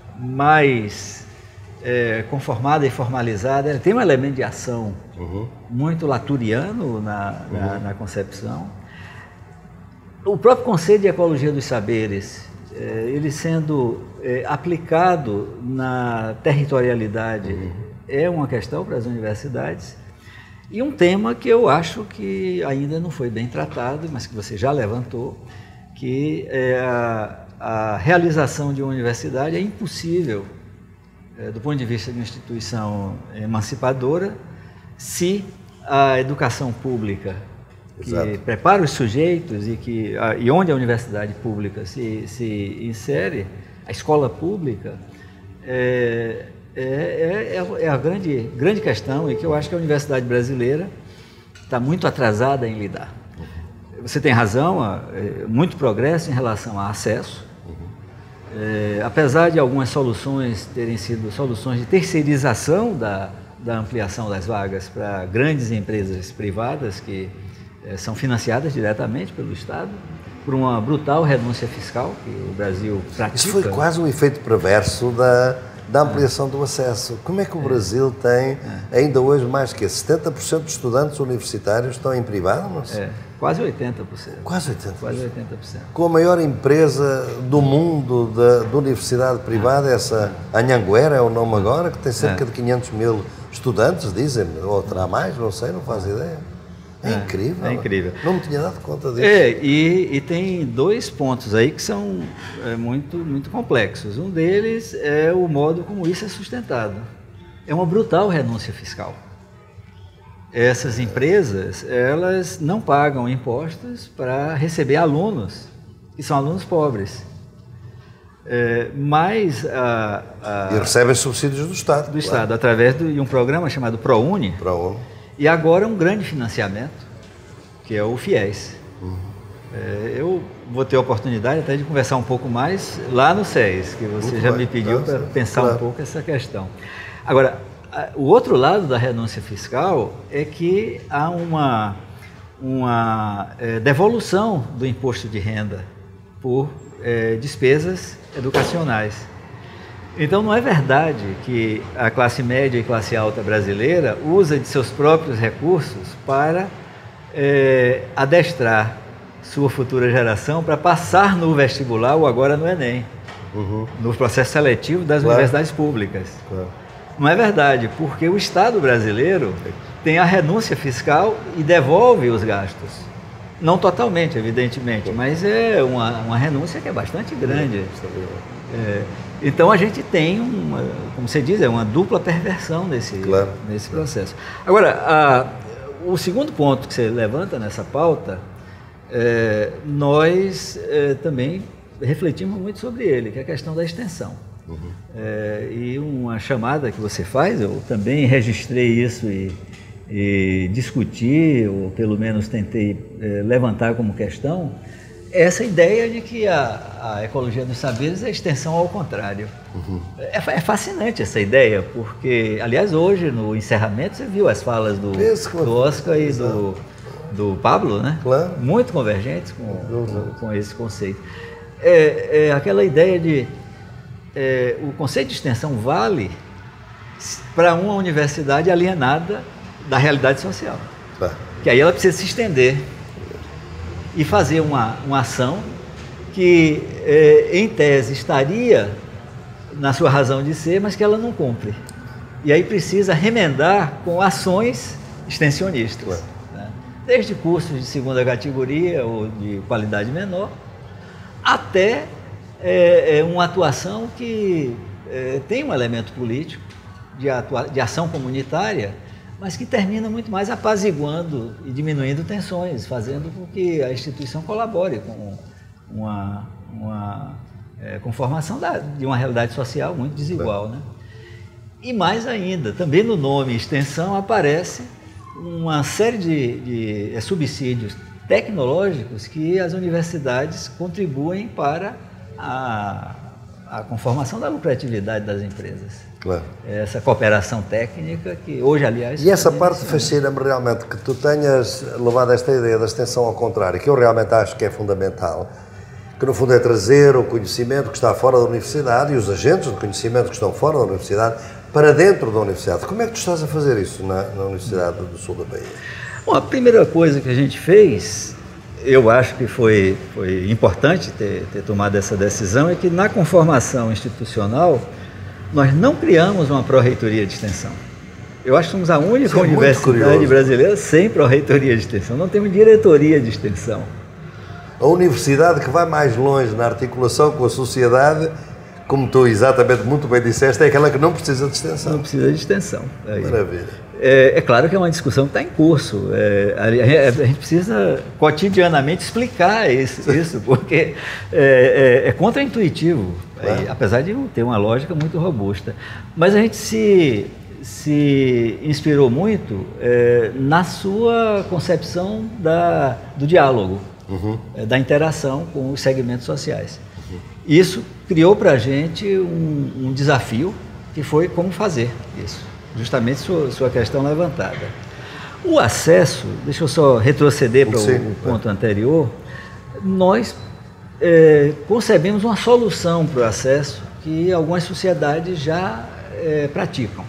mais é, conformada e formalizada, ela tem um elemento de ação uhum. muito laturiano na, uhum. na, na concepção. O próprio conceito de ecologia dos saberes, é, ele sendo é, aplicado na territorialidade, uhum. é uma questão para as universidades. E um tema que eu acho que ainda não foi bem tratado, mas que você já levantou, que é a, a realização de uma universidade é impossível, é, do ponto de vista de uma instituição emancipadora, se a educação pública, que Exato. prepara os sujeitos e, que, a, e onde a universidade pública se, se insere, a escola pública, é, É, é, é a grande, grande questão, e que eu acho que a universidade brasileira está muito atrasada em lidar. Você tem razão, é, muito progresso em relação a acesso, é, apesar de algumas soluções terem sido soluções de terceirização da, da ampliação das vagas para grandes empresas privadas que é, são financiadas diretamente pelo Estado, por uma brutal renúncia fiscal que o Brasil pratica. Isso foi quase um efeito perverso da... da ampliação do acesso. Como é que o Brasil tem, ainda hoje, mais que setenta por cento dos estudantes universitários estão em privado? Não sei. É, quase oitenta por cento. Quase oitenta por cento. Quase oitenta por cento. Com a maior empresa do mundo da, da universidade privada, essa Anhanguera é o nome agora, que tem cerca é. de quinhentos mil estudantes, dizem, ou terá mais, não sei, não faço ideia. É, é incrível. É incrível. Não me tinha dado conta disso. É, e, e tem dois pontos aí que são é, muito, muito complexos. Um deles é o modo como isso é sustentado. É uma brutal renúncia fiscal. Essas empresas, elas não pagam impostos para receber alunos, que são alunos pobres. É, mas a, a, e recebem subsídios do Estado. Do claro. Estado, através de um programa chamado ProUni. ProUni. E agora um grande financiamento, que é o FIES. Uhum. É, eu vou ter a oportunidade até de conversar um pouco mais lá no SES, que você Muito já bem. me pediu para pensar claro. um pouco essa questão. Agora, a, o outro lado da renúncia fiscal é que há uma, uma é, devolução do imposto de renda por é, despesas educacionais. Então, não é verdade que a classe média e classe alta brasileira usa de seus próprios recursos para é, adestrar sua futura geração para passar no vestibular ou agora no Enem, uhum. no processo seletivo das claro. universidades públicas. Claro. Não é verdade, porque o Estado brasileiro tem a renúncia fiscal e devolve os gastos. Não totalmente, evidentemente, mas é uma, uma renúncia que é bastante grande. É, então a gente tem, uma, como você diz, é uma dupla perversão nesse, claro. nesse processo. Agora, a, o segundo ponto que você levanta nessa pauta, é, nós é, também refletimos muito sobre ele, que é a questão da extensão. Uhum. É, e uma chamada que você faz, eu também registrei isso e, e discuti, ou pelo menos tentei é, levantar como questão, é essa ideia de que a, a ecologia dos saberes é a extensão ao contrário. Uhum. É, é fascinante essa ideia, porque, aliás, hoje no encerramento você viu as falas do, do Oscar e do, do Pablo, né? Claro. Muito convergentes com, uhum. com, com esse conceito. É, é aquela ideia de É, o conceito de extensão vale para uma universidade alienada da realidade social. Tá. Que aí ela precisa se estender e fazer uma, uma ação que, é, em tese, estaria na sua razão de ser, mas que ela não cumpre. E aí precisa remendar com ações extensionistas. Tá. Né? Desde cursos de segunda categoria ou de qualidade menor, até É, é uma atuação que é, tem um elemento político de, atua, de ação comunitária, mas que termina muito mais apaziguando e diminuindo tensões, fazendo com que a instituição colabore com uma, uma é, conformação da, de uma realidade social muito desigual. Né? E mais ainda, também no nome extensão aparece uma série de, de é, subsídios tecnológicos que as universidades contribuem para A, a conformação da lucratividade das empresas. Claro. Essa cooperação técnica que hoje, aliás... E essa parte fascina-me realmente, que tu tenhas levado esta ideia da extensão ao contrário, que eu realmente acho que é fundamental, que no fundo é trazer o conhecimento que está fora da universidade e os agentes de conhecimento que estão fora da universidade para dentro da universidade. Como é que tu estás a fazer isso na, na Universidade do Sul da Bahia? Bom, a primeira coisa que a gente fez... Eu acho que foi, foi importante ter, ter tomado essa decisão, é que na conformação institucional nós não criamos uma pró-reitoria de extensão. Eu acho que somos a única Isso universidade é brasileira sem pró-reitoria de extensão, não temos diretoria de extensão. A universidade que vai mais longe na articulação com a sociedade, como tu exatamente muito bem disseste, é aquela que não precisa de extensão. Não precisa de extensão. Aí. Maravilha. É, é claro que é uma discussão que está em curso. É, a, a gente precisa cotidianamente explicar isso, isso porque é, é, é contraintuitivo, é. É, apesar de ter uma lógica muito robusta. Mas a gente se, se inspirou muito é, na sua concepção da, do diálogo, uhum. é, da interação com os segmentos sociais. Uhum. Isso criou para a gente um, um desafio que foi como fazer isso. Justamente sua, sua questão levantada. O acesso, deixa eu só retroceder para o, o ponto anterior, nós é, concebemos uma solução para o acesso que algumas sociedades já é, praticam,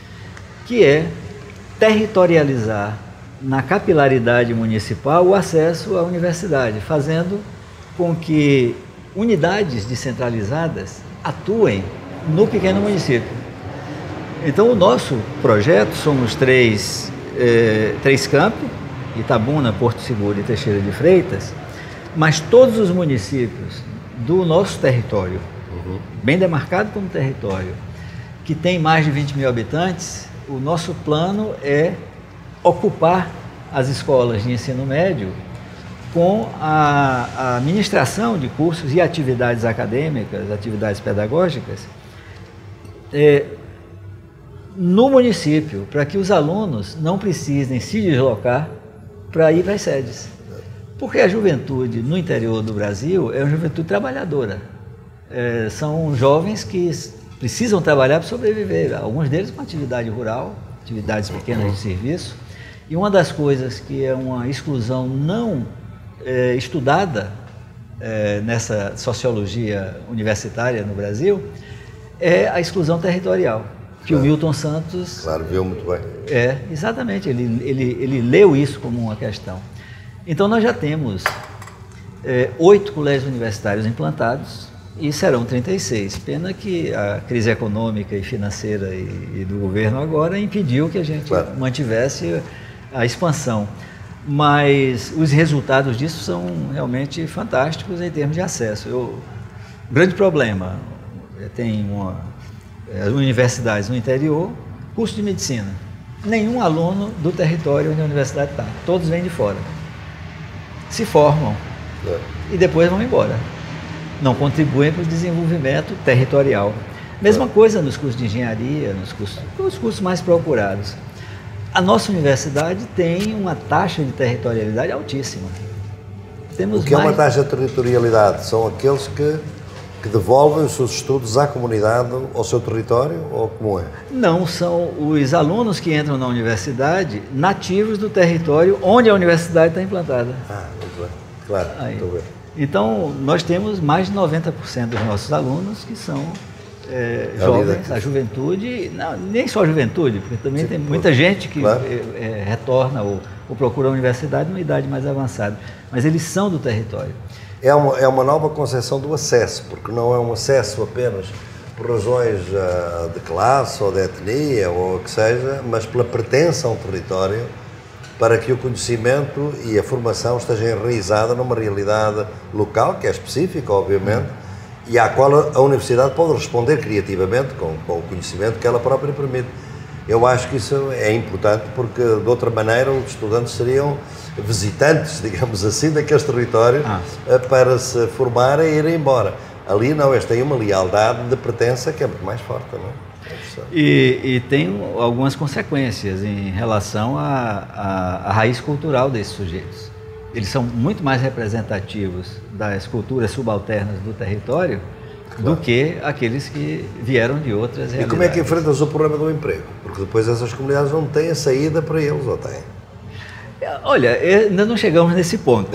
que é territorializar na capilaridade municipal o acesso à universidade, fazendo com que unidades descentralizadas atuem no pequeno município. Então, o nosso projeto, somos três, eh, três campi, Itabuna, Porto Seguro e Teixeira de Freitas, mas todos os municípios do nosso território, uhum. bem demarcado como território, que tem mais de vinte mil habitantes, o nosso plano é ocupar as escolas de ensino médio com a, a ministração de cursos e atividades acadêmicas, atividades pedagógicas, eh, no município, para que os alunos não precisem se deslocar para ir para as sedes. Porque a juventude no interior do Brasil é uma juventude trabalhadora. É, são jovens que precisam trabalhar para sobreviver, alguns deles com atividade rural, atividades pequenas de serviço. E uma das coisas que é uma exclusão não é, estudada é, nessa sociologia universitária no Brasil é a exclusão territorial. Que claro. O Milton Santos... Claro, viu muito bem. É, exatamente, ele, ele, ele leu isso como uma questão. Então, nós já temos é, oito colégios universitários implantados e serão trinta e seis. Pena que a crise econômica e financeira e, e do governo agora impediu que a gente claro. mantivesse a expansão. Mas os resultados disso são realmente fantásticos em termos de acesso. Eu, o grande problema, tem uma... As universidades no interior, curso de medicina. Nenhum aluno do território onde a universidade está. Todos vêm de fora. Se formam é. e depois vão embora. não contribuem para o desenvolvimento territorial. Mesma coisa nos cursos de engenharia, nos cursos, nos cursos mais procurados. A nossa universidade tem uma taxa de territorialidade altíssima. Temos o que mais... é uma taxa de territorialidade? São aqueles que, que devolvem os seus estudos à comunidade, ao seu território, ou como é? Não, são os alunos que entram na universidade nativos do território onde a universidade está implantada. Ah, muito bem. Claro, Aí. muito bem. Então, nós temos mais de noventa por cento dos nossos alunos que são é, jovens, a juventude, não, nem só a juventude, porque também Sim, tem muita gente que claro. é, é, retorna ou, ou procura a universidade numa idade mais avançada, mas eles são do território. É uma, é uma nova concepção do acesso, porque não é um acesso apenas por razões uh, de classe ou de etnia ou o que seja, mas pela pertença a um território, para que o conhecimento e a formação estejam enraizada numa realidade local, que é específica, obviamente, e à qual a universidade pode responder criativamente com, com o conhecimento que ela própria permite. Eu acho que isso é importante, porque de outra maneira os estudantes seriam visitantes, digamos assim, daqueles territórios ah. para se formar e ir embora. Ali não, eles têm uma lealdade de pertença que é muito mais forte, não é? E, e tem algumas consequências em relação à, à, à raiz cultural desses sujeitos. Eles são muito mais representativos das culturas subalternas do território claro. do que aqueles que vieram de outras realidades. E como é que enfrentas o problema do emprego? Porque depois essas comunidades não têm a saída para eles, ou têm? Olha, ainda não chegamos nesse ponto,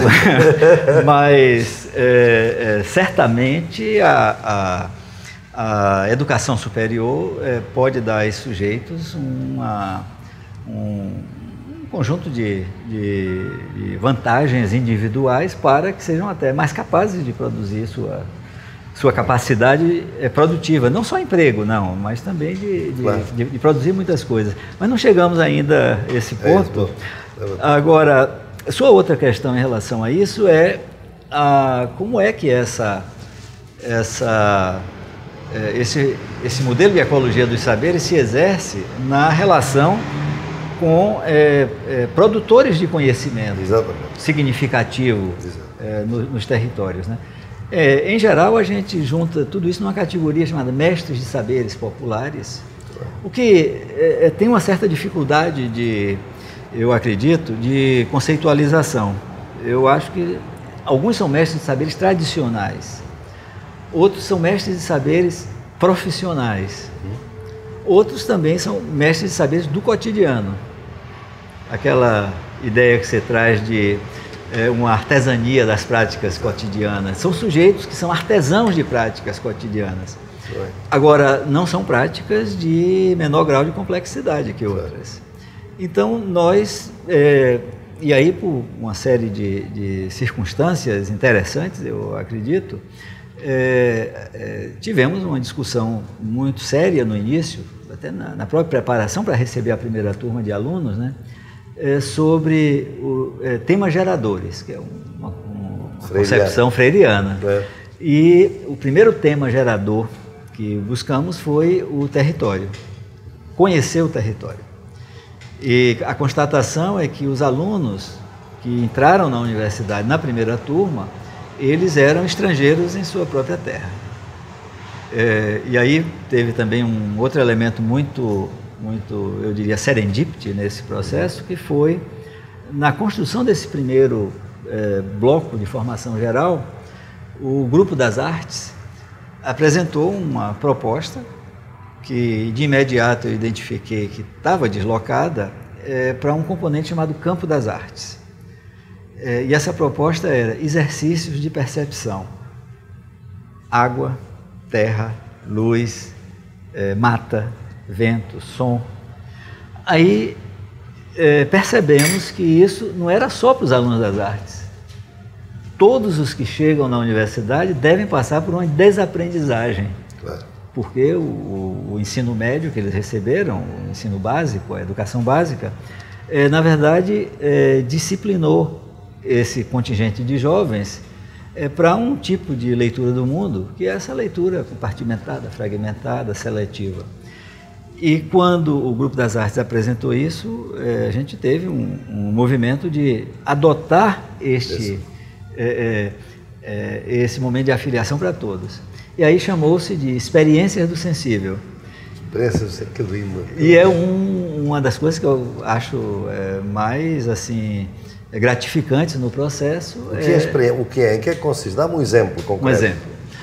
mas é, é, certamente a... a A educação superior é, pode dar a esses sujeitos uma, um, um conjunto de, de, de vantagens individuais para que sejam até mais capazes de produzir sua, sua capacidade produtiva. Não só emprego, não, mas também de, de, claro. de, de produzir muitas coisas. Mas não chegamos ainda a esse ponto. É isso. Agora, a sua outra questão em relação a isso é a, como é que essa... essa Esse, esse modelo de ecologia dos saberes se exerce na relação com é, é, produtores de conhecimento Exatamente. significativo é, no, nos territórios, né? É, em geral, a gente junta tudo isso numa categoria chamada mestres de saberes populares, o que é, tem uma certa dificuldade de, eu acredito, de conceitualização. Eu acho que alguns são mestres de saberes tradicionais, outros são mestres de saberes profissionais. Outros também são mestres de saberes do cotidiano. Aquela ideia que você traz de é, uma artesania das práticas cotidianas. São sujeitos que são artesãos de práticas cotidianas. Agora, não são práticas de menor grau de complexidade que outras. Então, nós... É, e aí, por uma série de, de circunstâncias interessantes, eu acredito, É, é, tivemos uma discussão muito séria no início, até na, na própria preparação para receber a primeira turma de alunos, né, é, sobre o é, temas geradores, que é uma, uma concepção freiriana. É. E o primeiro tema gerador que buscamos foi o território, conhecer o território. E a constatação é que os alunos que entraram na universidade na primeira turma, eles eram estrangeiros em sua própria terra. É, e aí teve também um outro elemento muito, muito, eu diria, serendipity nesse processo, que foi, na construção desse primeiro é, bloco de formação geral, o Grupo das Artes apresentou uma proposta que, de imediato, eu identifiquei que estava deslocada é, para um componente chamado Campo das Artes. É, e essa proposta era exercícios de percepção. Água, terra, luz, é, mata, vento, som. Aí é, percebemos que isso não era só para os alunos das artes. Todos os que chegam na universidade devem passar por uma desaprendizagem. Claro. Porque o, o ensino médio que eles receberam, o ensino básico, a educação básica, é, na verdade, é, disciplinou esse contingente de jovens é, para um tipo de leitura do mundo, que é essa leitura compartimentada, fragmentada, seletiva. E quando o Grupo das Artes apresentou isso, é, a gente teve um, um movimento de adotar este, é, é, é, esse momento de afiliação para todos. E aí chamou-se de Experiências do Sensível. Experiências, que lindo. E é um, uma das coisas que eu acho é, mais assim gratificantes no processo. O que é, é, o que é? Em que é que consiste? Dá-me um exemplo concreto. Um exemplo.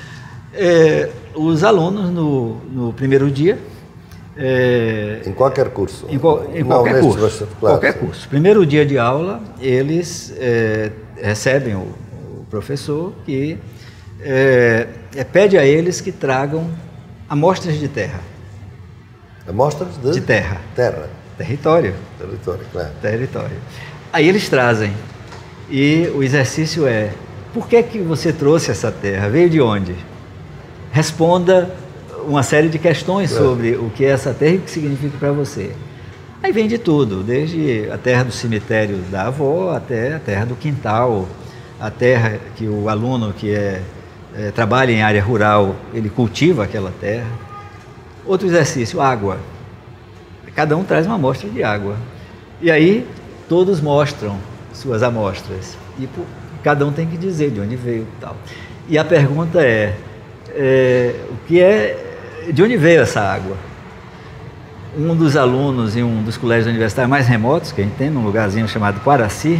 É, os alunos no, no primeiro dia... É, em qualquer curso? Em, qual, em Não, qualquer curso. Claro, qualquer sim. curso. Primeiro dia de aula, eles é, recebem o, o professor que é, é, pede a eles que tragam amostras de terra. Amostras de? De terra. Terra. Território. Território, claro. Território. Aí eles trazem. E o exercício é: por que que você trouxe essa terra? Veio de onde? Responda uma série de questões é. sobre o que é essa terra e o que significa para você. Aí vem de tudo, desde a terra do cemitério da avó até a terra do quintal, a terra que o aluno que é, é, trabalha em área rural, ele cultiva aquela terra. Outro exercício, água. Cada um traz uma amostra de água. E aí todos mostram suas amostras. E por, cada um tem que dizer de onde veio e tal. E a pergunta é, é o que é, de onde veio essa água? Um dos alunos em um dos colégios universitários mais remotos, que a gente tem, num lugarzinho chamado Quaraci,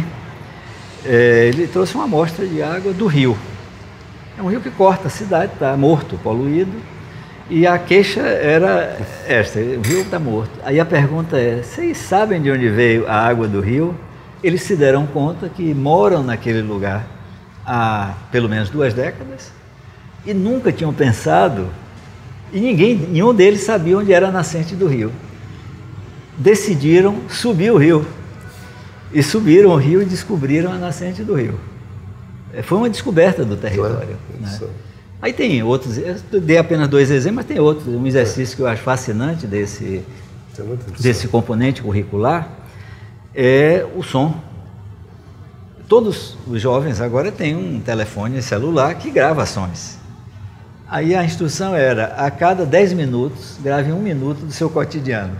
é, ele trouxe uma amostra de água do rio. É um rio que corta a cidade, está morto, poluído. E a queixa era esta: o rio está morto. Aí a pergunta é: vocês sabem de onde veio a água do rio? Eles se deram conta que moram naquele lugar há pelo menos duas décadas e nunca tinham pensado, e ninguém, nenhum deles sabia onde era a nascente do rio. Decidiram subir o rio. E subiram o rio e descobriram a nascente do rio. Foi uma descoberta do território. Né? Aí tem outros, eu dei apenas dois exemplos, mas tem outros. Um exercício que eu acho fascinante desse, desse componente curricular é o som. Todos os jovens agora têm um telefone celular que grava sons. Aí a instrução era: a cada dez minutos, grave um minuto do seu cotidiano.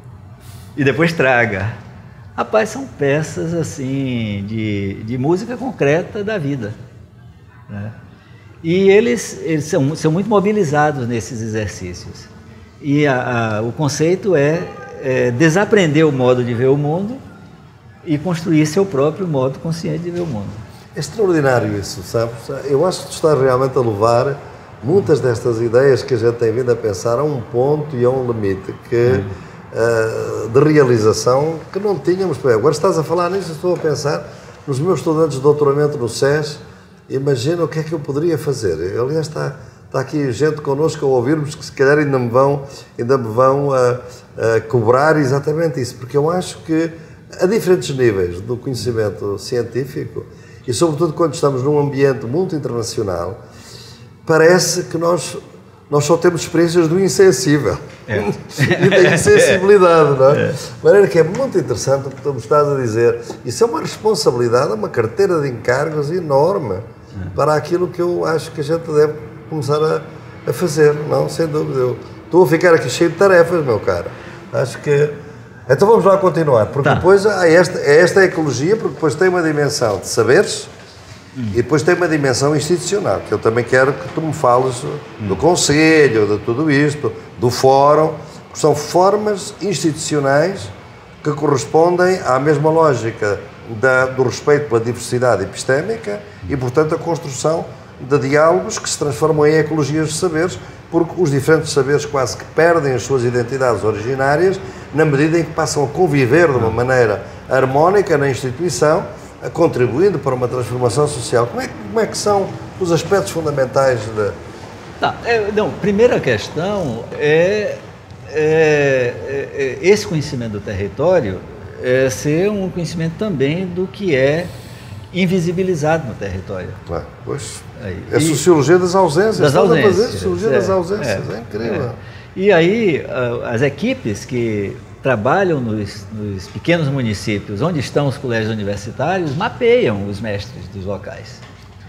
E depois traga. Rapaz, são peças assim de, de música concreta da vida. Né? E eles, eles são, são muito mobilizados nesses exercícios. E a, a, o conceito é, é desaprender o modo de ver o mundo e construir seu próprio modo consciente de ver o mundo. É extraordinário isso, sabes? Eu acho que tu estás realmente a levar muitas destas ideias que a gente tem vindo a pensar a um ponto e a um limite que, hum. uh, de realização que não tínhamos. Agora estás a falar nisso, estou a pensar nos meus estudantes de doutoramento no S E S. Imagina o que é que eu poderia fazer. Aliás, está, está aqui gente connosco a ouvir-nos que se calhar ainda me vão, ainda me vão a, a cobrar exatamente isso, porque eu acho que a diferentes níveis do conhecimento científico e sobretudo quando estamos num ambiente muito internacional, parece que nós, nós só temos experiências do insensível é. e da insensibilidade, não é? é? De maneira que é muito interessante o que tu me estás a dizer. Isso é uma responsabilidade, uma carteira de encargos enorme para aquilo que eu acho que a gente deve começar a, a fazer, não? Sem dúvida. Eu estou a ficar aqui cheio de tarefas, meu caro. Acho que... Então vamos lá continuar, porque tá. depois há esta, esta ecologia, porque depois tem uma dimensão de saberes hum. e depois tem uma dimensão institucional, que eu também quero que tu me fales hum. do Conselho, de tudo isto, do Fórum, que são formas institucionais que correspondem à mesma lógica da, do respeito pela diversidade epistémica e, portanto, a construção de diálogos que se transformam em ecologias de saberes, porque os diferentes saberes quase que perdem as suas identidades originárias na medida em que passam a conviver de uma maneira harmónica na instituição, contribuindo para uma transformação social. Como é, como é que são os aspectos fundamentais da... Tá, é, não, primeira questão é, é, é esse conhecimento do território é ser um conhecimento também do que é invisibilizado no território. Claro, pois é a e, sociologia das ausências. Das ausências. A sociologia é, das ausências, é, é incrível. É. E aí as equipes que trabalham nos, nos pequenos municípios onde estão os colégios universitários mapeiam os mestres dos locais.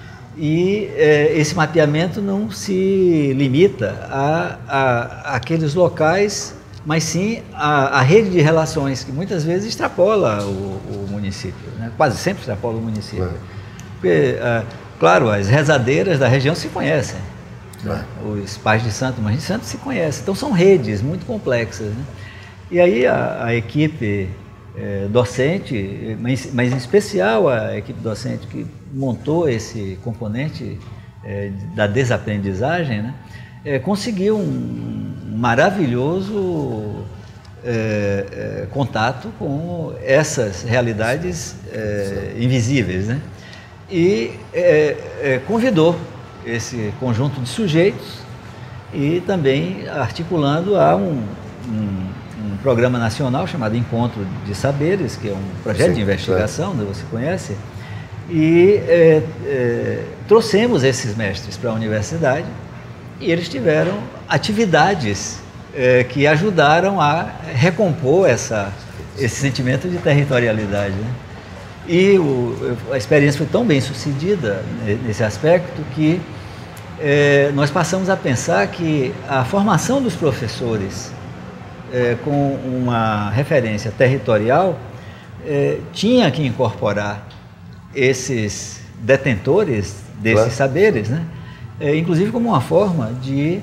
E é, esse mapeamento não se limita a, a, a aqueles locais, mas sim a, a rede de relações, que muitas vezes extrapola o, o município, né? Quase sempre extrapola o município. É. Porque, a, Claro, as rezadeiras da região se conhecem. Claro. Né? Os pais de santo, mães de santo se conhecem. Então são redes muito complexas. Né? E aí a, a equipe é, docente, mas, mas em especial a equipe docente que montou esse componente é, da desaprendizagem, né? é, conseguiu um maravilhoso é, é, contato com essas realidades é, invisíveis, né? E é, é, convidou esse conjunto de sujeitos e também articulando a um, um, um programa nacional chamado Encontro de Saberes, que é um projeto Sim, de investigação, né, você conhece, e é, é, trouxemos esses mestres para a universidade e eles tiveram atividades é, que ajudaram a recompor essa, esse sentimento de territorialidade, né? E o, a experiência foi tão bem sucedida nesse aspecto que é, nós passamos a pensar que a formação dos professores é, com uma referência territorial é, tinha que incorporar esses detentores desses claro. saberes, né? É, inclusive como uma forma de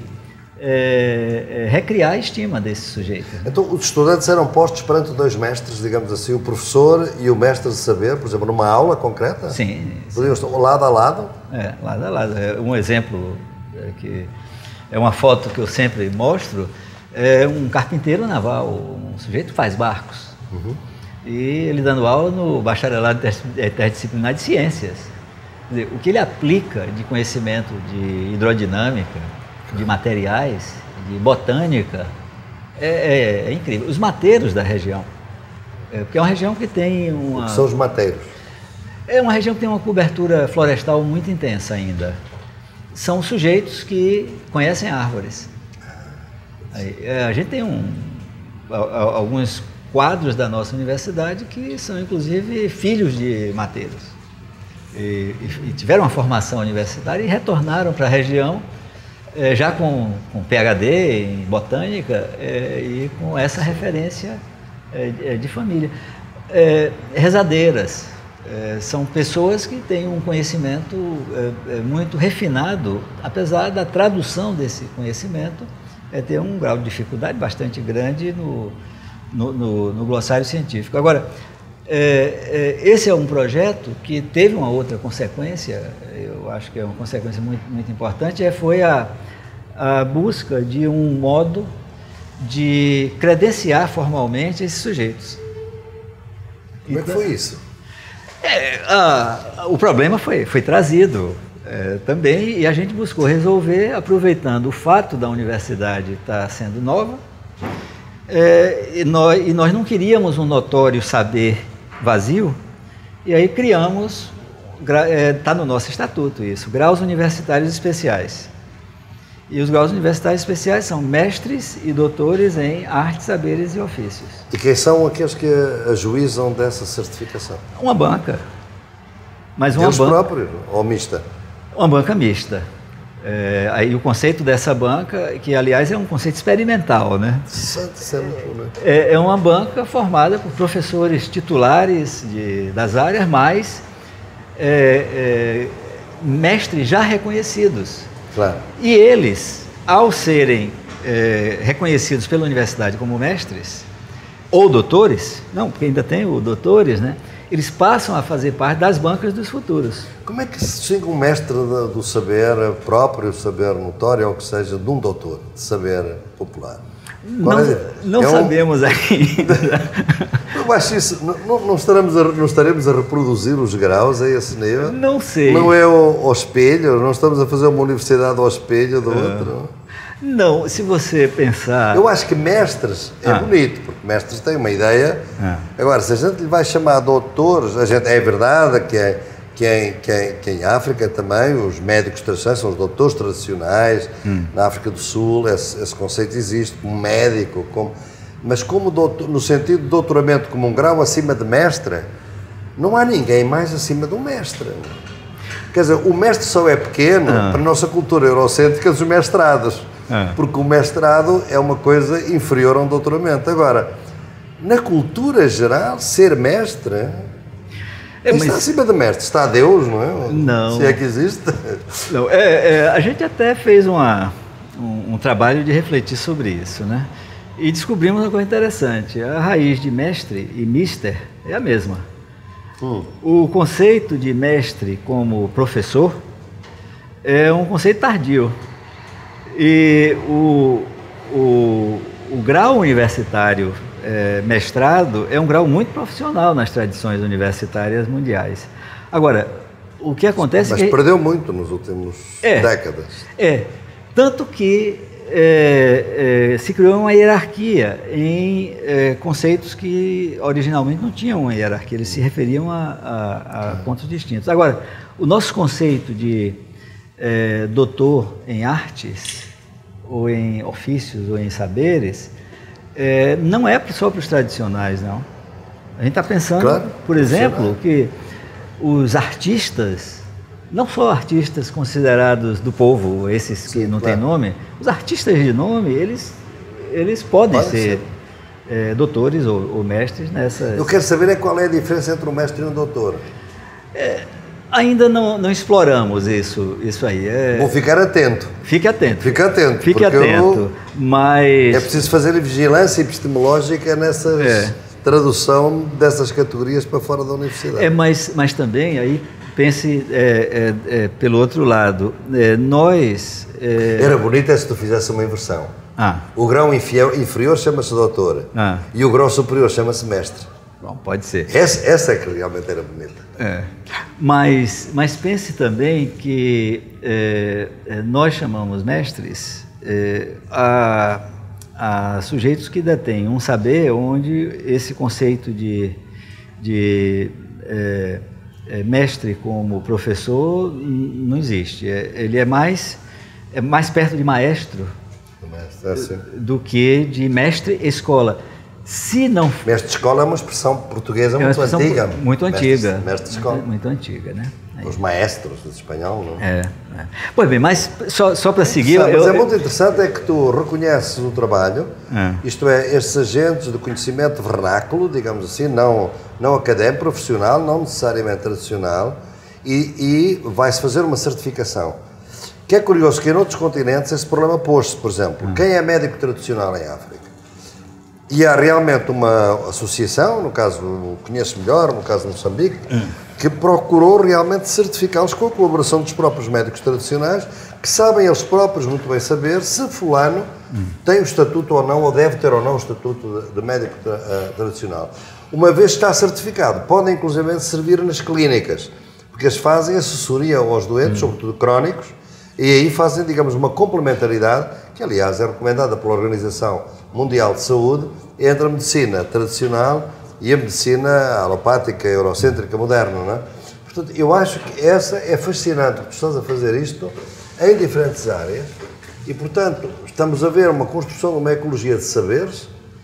É, é, recriar a estima desse sujeito. Então, os estudantes eram postos perante dois mestres, digamos assim, o professor e o mestre de saber, por exemplo, numa aula concreta? Sim. Podiam estar lado a lado? É, lado a lado. É, um exemplo, é, que é uma foto que eu sempre mostro, é um carpinteiro naval, um sujeito que faz barcos. Uhum. E ele dando aula no bacharelado interdisciplinar de ciências. Quer dizer, o que ele aplica de conhecimento de hidrodinâmica, de materiais, de botânica, é, é, é incrível. Os mateiros da região, é, porque é uma região que tem uma... O que são os mateiros? É uma região que tem uma cobertura florestal muito intensa ainda. São sujeitos que conhecem árvores. É, a gente tem um, alguns quadros da nossa universidade que são, inclusive, filhos de mateiros. E, e tiveram uma formação universitária e retornaram para a região É, já com, com P H D em botânica é, e com essa referência é, de família. É, rezadeiras, é, são pessoas que têm um conhecimento é, é, muito refinado, apesar da tradução desse conhecimento é, ter um grau de dificuldade bastante grande no, no, no, no glossário científico. Agora, É, é, esse é um projeto que teve uma outra consequência, eu acho que é uma consequência muito, muito importante, é, foi a, a busca de um modo de credenciar formalmente esses sujeitos. Como então, é que foi isso? É, a, o problema foi, foi trazido é, também e a gente buscou resolver aproveitando o fato da universidade estar sendo nova é, e, nós, e nós não queríamos um notório saber vazio, e aí criamos, está no nosso estatuto isso, graus universitários especiais. E os graus universitários especiais são mestres e doutores em artes, saberes e ofícios. E quem são aqueles que ajuizam dessa certificação? Uma banca. Mas uma Eles banca, próprios ou mista? Uma banca mista. É, aí o conceito dessa banca, que aliás é um conceito experimental, né? É, é uma banca formada por professores titulares de, das áreas, mas é, é, mestres já reconhecidos. Claro. E eles, ao serem é, reconhecidos pela universidade como mestres, ou doutores, não, porque ainda tem o doutores, né? Eles passam a fazer parte das bancas dos futuros. Como é que se distingue um mestre do saber próprio, saber notório, ou que seja, de um doutor, de saber popular? Não, é, não é sabemos um... ainda. Eu acho isso, não, não, estaremos a, não estaremos a reproduzir os graus a esse nível? Não sei. Não é ao, ao espelho? Não estamos a fazer uma universidade ao espelho do ah. outro? Não, se você pensar... Eu acho que mestres é ah. bonito, porque mestres têm uma ideia. Ah. Agora, se a gente lhe vai chamar doutores, a gente, é verdade que, é, que, é, que, é, que em África também os médicos tradicionais são os doutores tradicionais. Hum. Na África do Sul esse, esse conceito existe, como médico, como, mas como doutor, no sentido de doutoramento como um grau acima de mestre, não há ninguém mais acima de um mestre. Quer dizer, o mestre só é pequeno ah. para a nossa cultura eurocêntrica dos mestrados. Ah. Porque o mestrado é uma coisa inferior a um doutoramento. Agora, na cultura geral, ser mestre... É, mas... Está acima de mestre, está Deus, não é? Não. Se é que existe. Não, é, é, a gente até fez uma, um, um trabalho de refletir sobre isso, né? E descobrimos uma coisa interessante. A raiz de mestre e mister é a mesma. Hum. O conceito de mestre como professor é um conceito tardio. E o, o, o grau universitário é, mestrado é um grau muito profissional nas tradições universitárias mundiais. Agora, o que acontece... Mas é que... perdeu muito nos últimos é, décadas. É, tanto que é, é, se criou uma hierarquia em é, conceitos que originalmente não tinham uma hierarquia, eles se referiam a, a, a pontos distintos. Agora, o nosso conceito de é, doutor em artes, ou em ofícios, ou em saberes, é, não é só para os tradicionais, não. A gente está pensando, claro, por exemplo, que os artistas, não só artistas considerados do povo, esses que Sim, não claro. têm nome, os artistas de nome, eles, eles podem Pode ser, ser. É, doutores ou, ou mestres nessas... Eu quero saber é qual é a diferença entre um mestre e um doutor. É, ainda não, não exploramos isso, isso aí. É... Vou ficar atento. Fique atento. Fique atento. Fique atento, eu... mas... É preciso fazer vigilância epistemológica nessas... É. tradução dessas categorias para fora da universidade. É, mas, mas também aí pense é, é, é, pelo outro lado, é, nós... É... Era bonito é se tu fizesse uma inversão. Ah. O grau inferior chama-se doutor ah. e o grau superior chama-se mestre. Bom, pode ser. Essa, essa é que realmente era bonita. É. Mas, mas pense também que é, nós chamamos mestres é, a... a sujeitos que detêm um saber onde esse conceito de, de é, é, mestre como professor não existe. É, ele é mais, é mais perto de maestro mestre, é assim. do que de mestre-escola. Se não... Mestre-escola é uma expressão portuguesa é uma muito expressão antiga. Muito antiga. Mestre-escola. Muito, muito antiga, né? Os maestros do espanhol, não é? É. Pois bem, mas só, só para seguir... Sabe, eu, mas é eu... muito interessante é que tu reconheces o trabalho, é. isto é, estes agentes de conhecimento vernáculo, digamos assim, não, não académico, profissional, não necessariamente tradicional, e, e vai-se fazer uma certificação. Que é curioso que em outros continentes esse problema pôs-se, por exemplo, é. quem é médico tradicional em África? E há realmente uma associação, no caso conheço melhor, no caso de Moçambique, hum. que procurou realmente certificá-los com a colaboração dos próprios médicos tradicionais, que sabem eles próprios muito bem saber se fulano hum. tem o estatuto ou não, ou deve ter ou não o estatuto de, de médico tra, uh, tradicional. Uma vez está certificado, podem inclusive servir nas clínicas, porque eles fazem assessoria aos doentes, hum. sobretudo crónicos, e aí fazem, digamos, uma complementaridade, que aliás é recomendada pela Organização Mundial de Saúde, entre a medicina tradicional e a medicina alopática, eurocêntrica, moderna, não é? Portanto, eu acho que essa é fascinante, porque tu estás a fazer isto em diferentes áreas e, portanto, estamos a ver uma construção de uma ecologia de saberes,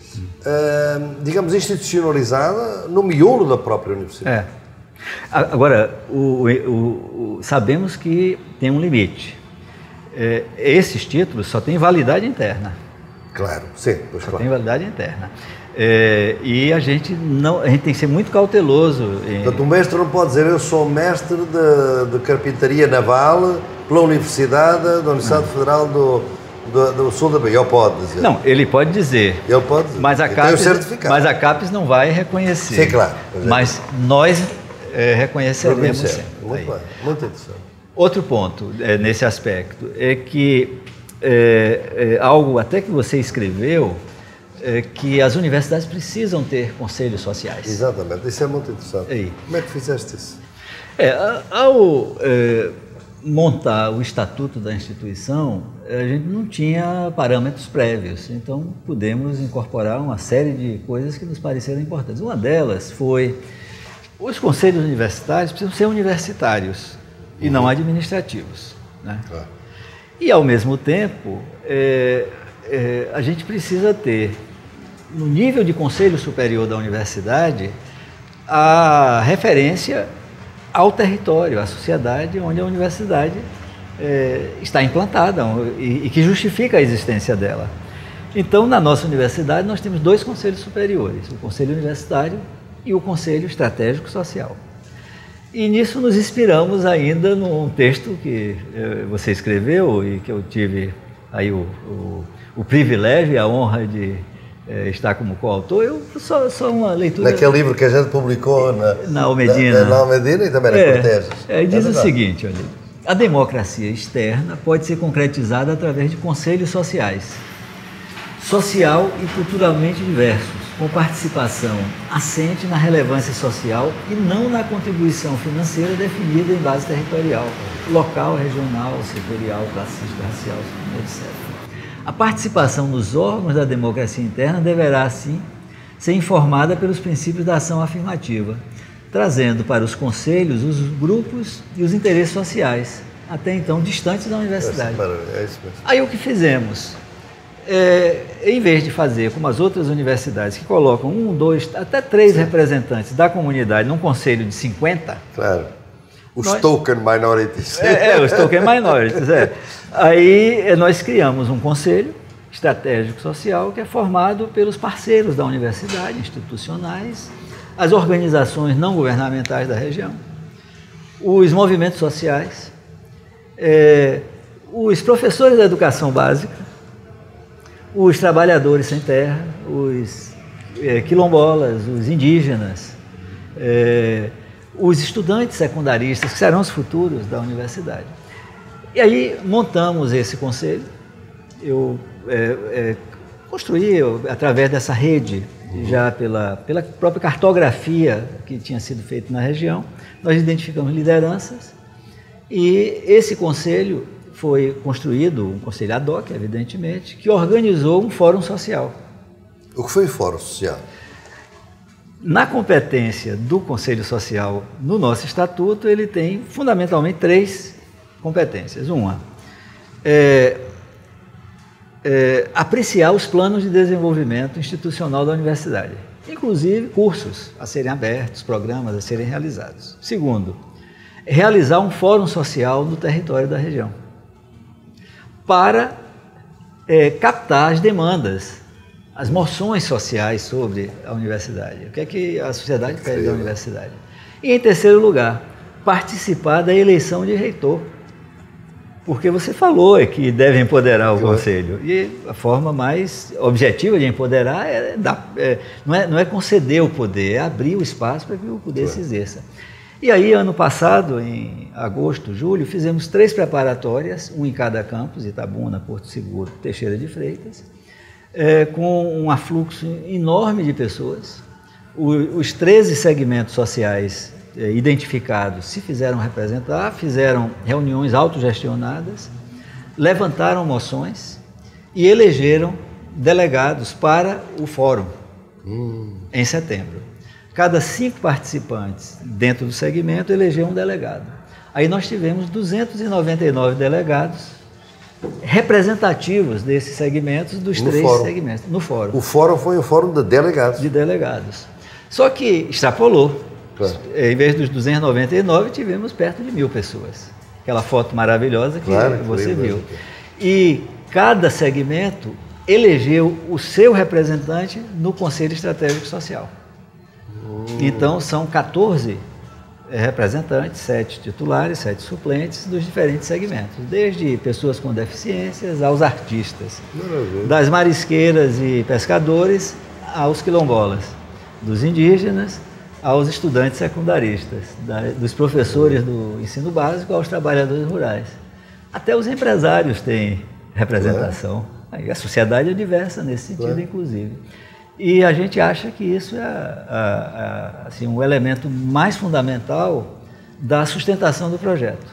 uh, digamos, institucionalizada no miolo da própria universidade. É. Agora, o, o, o, sabemos que tem um limite. É, esses títulos só têm validade interna. Claro, sim, pois só claro. tem validade interna. É, e a gente não, a gente tem que ser muito cauteloso. Em... Portanto, o mestre não pode dizer eu sou mestre de, de carpintaria naval pela Universidade da Universidade ah. Federal do, do, do Sul da Bahia. Ele pode dizer. Não, ele pode dizer. Ele pode dizer. Mas a CAPES, mas a CAPES não vai reconhecer. Sim, claro. Mas nós é, reconheceremos sempre. Muito bem, muito interessante. Outro ponto é, nesse aspecto é que é, é, algo até que você escreveu é que as universidades precisam ter conselhos sociais. Exatamente, isso é muito interessante. Aí. Como é que fizeste isso? É, ao é, montar o estatuto da instituição, a gente não tinha parâmetros prévios, então pudemos incorporar uma série de coisas que nos pareceram importantes. Uma delas foi, os conselhos universitários precisam ser universitários e uhum. não administrativos, né? Claro. E, ao mesmo tempo, é, é, a gente precisa ter, no nível de conselho superior da universidade, a referência ao território, à sociedade onde a universidade é, está implantada e, e que justifica a existência dela. Então, na nossa universidade, nós temos dois conselhos superiores, o Conselho Universitário e o Conselho Estratégico Social. E nisso nos inspiramos ainda num texto que eh, você escreveu e que eu tive aí o, o, o privilégio e a honra de eh, estar como coautor. Eu só, só uma leitura... Naquele livro que a gente publicou na, na Almedina. Na, na Almedina e também na é, Cortês. É, diz é o seguinte, olha, a democracia externa pode ser concretizada através de conselhos sociais, social e culturalmente diversos, com participação assente na relevância social e não na contribuição financeira definida em base territorial, local, regional, setorial, classista, racial, etcétera. A participação nos órgãos da democracia interna deverá, assim, ser informada pelos princípios da ação afirmativa, trazendo para os conselhos os grupos e os interesses sociais, até então distantes da universidade. É isso mesmo. Aí o que fizemos? É, em vez de fazer como as outras universidades que colocam um, dois, até três Sim. representantes da comunidade num conselho de cinquenta. Claro. Os nós, token minorities. É, é, os token minorities, é. Aí nós criamos um conselho estratégico social que é formado pelos parceiros da universidade, institucionais, as organizações não governamentais da região, os movimentos sociais, é, os professores da educação básica, os trabalhadores sem terra, os é, quilombolas, os indígenas, é, os estudantes secundaristas, que serão os futuros da universidade. E aí montamos esse conselho, eu é, é, construí eu, através dessa rede, já pela, pela própria cartografia que tinha sido feita na região, nós identificamos lideranças e esse conselho foi construído, um conselho ad hoc, evidentemente, que organizou um fórum social. O que foi o fórum social? Na competência do Conselho Social, no nosso estatuto, ele tem fundamentalmente três competências. Uma, é, é, apreciar os planos de desenvolvimento institucional da universidade, inclusive cursos a serem abertos, programas a serem realizados. Segundo, realizar um fórum social no território da região, para é, captar as demandas, as moções sociais sobre a universidade. O que é que a sociedade pede da universidade? E, em terceiro lugar, participar da eleição de reitor. Porque você falou é que deve empoderar o conselho. E a forma mais objetiva de empoderar é, dar, é, não, é, não é conceder o poder, é abrir o espaço para que o poder se exerça. E aí, ano passado, em agosto, julho, fizemos três preparatórias, um em cada campus, Itabuna, Porto Seguro, Teixeira de Freitas, é, com um afluxo enorme de pessoas. O, os treze segmentos sociais é, identificados se fizeram representar, fizeram reuniões autogestionadas, levantaram moções e elegeram delegados para o fórum hum. em setembro. Cada cinco participantes dentro do segmento elegeu um delegado. Aí nós tivemos duzentos e noventa e nove delegados representativos desses segmentos, dos no três fórum. segmentos, no fórum. O fórum foi um fórum de delegados. De delegados. Só que extrapolou. Claro. Em vez dos duzentos e noventa e nove, tivemos perto de mil pessoas. Aquela foto maravilhosa que claro, você viu. E cada segmento elegeu o seu representante no Conselho Estratégico Social. Então, são quatorze representantes, sete titulares, sete suplentes dos diferentes segmentos, desde pessoas com deficiências aos artistas, Maravilha. das marisqueiras e pescadores aos quilombolas, dos indígenas aos estudantes secundaristas, dos professores do ensino básico aos trabalhadores rurais. Até os empresários têm representação. Claro. A sociedade é diversa nesse sentido, claro. inclusive. E a gente acha que isso é a, a, assim, um elemento mais fundamental da sustentação do projeto.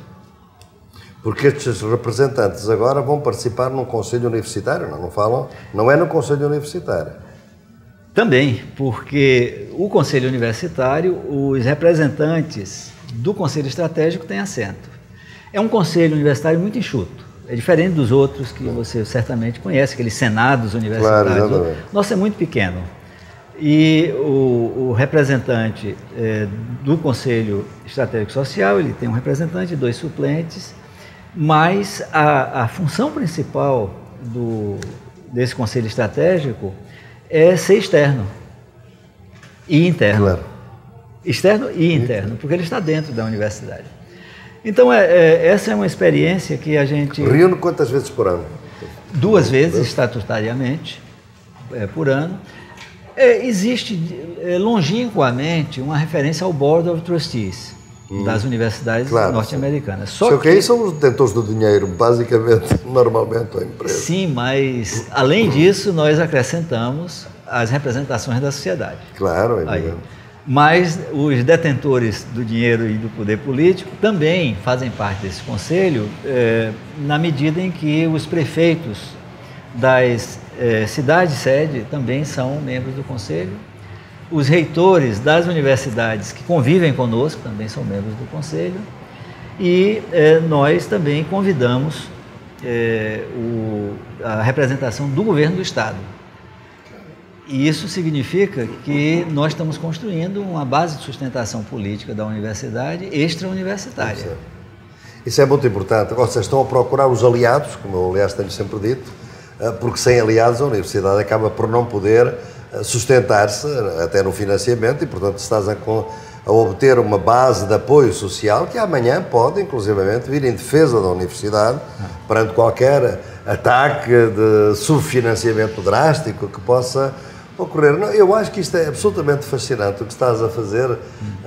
Porque estes representantes agora vão participar num conselho universitário, não, não falam? Não é no conselho universitário? Também, porque o conselho universitário, os representantes do conselho estratégico têm assento. É um conselho universitário muito enxuto. É diferente dos outros que você certamente conhece, aqueles senados universitários. Claro, Nosso é muito pequeno. E o, o representante é, do Conselho Estratégico Social, ele tem um representante e dois suplentes, mas a, a função principal do, desse Conselho Estratégico é ser externo e interno. Claro. Externo e interno, porque ele está dentro da universidade. Então, é, é, essa é uma experiência que a gente... Reúne quantas vezes por ano? Duas vezes, estatutariamente, é, por ano. É, existe é, longínquamente uma referência ao Board of Trustees hum, das universidades claro, norte-americanas. Só que aí são os detentores do dinheiro, basicamente, normalmente, a empresa. Sim, mas, além disso, nós acrescentamos as representações da sociedade. Claro, é aí. Mas os detentores do dinheiro e do poder político também fazem parte desse conselho, eh, na medida em que os prefeitos das eh, cidades-sede também são membros do conselho, os reitores das universidades que convivem conosco também são membros do conselho, e eh, nós também convidamos eh, o, a representação do governo do Estado. E isso significa que nós estamos construindo uma base de sustentação política da universidade extra-universitária. Isso é muito importante. Agora, vocês estão a procurar os aliados, como eu, aliás, tenho sempre dito, porque sem aliados a universidade acaba por não poder sustentar-se, até no financiamento, e, portanto, estás a, a obter uma base de apoio social que amanhã pode, inclusivamente, vir em defesa da universidade perante qualquer ataque de subfinanciamento drástico que possa ocorrer. Não, eu acho que isto é absolutamente fascinante o que estás a fazer uh,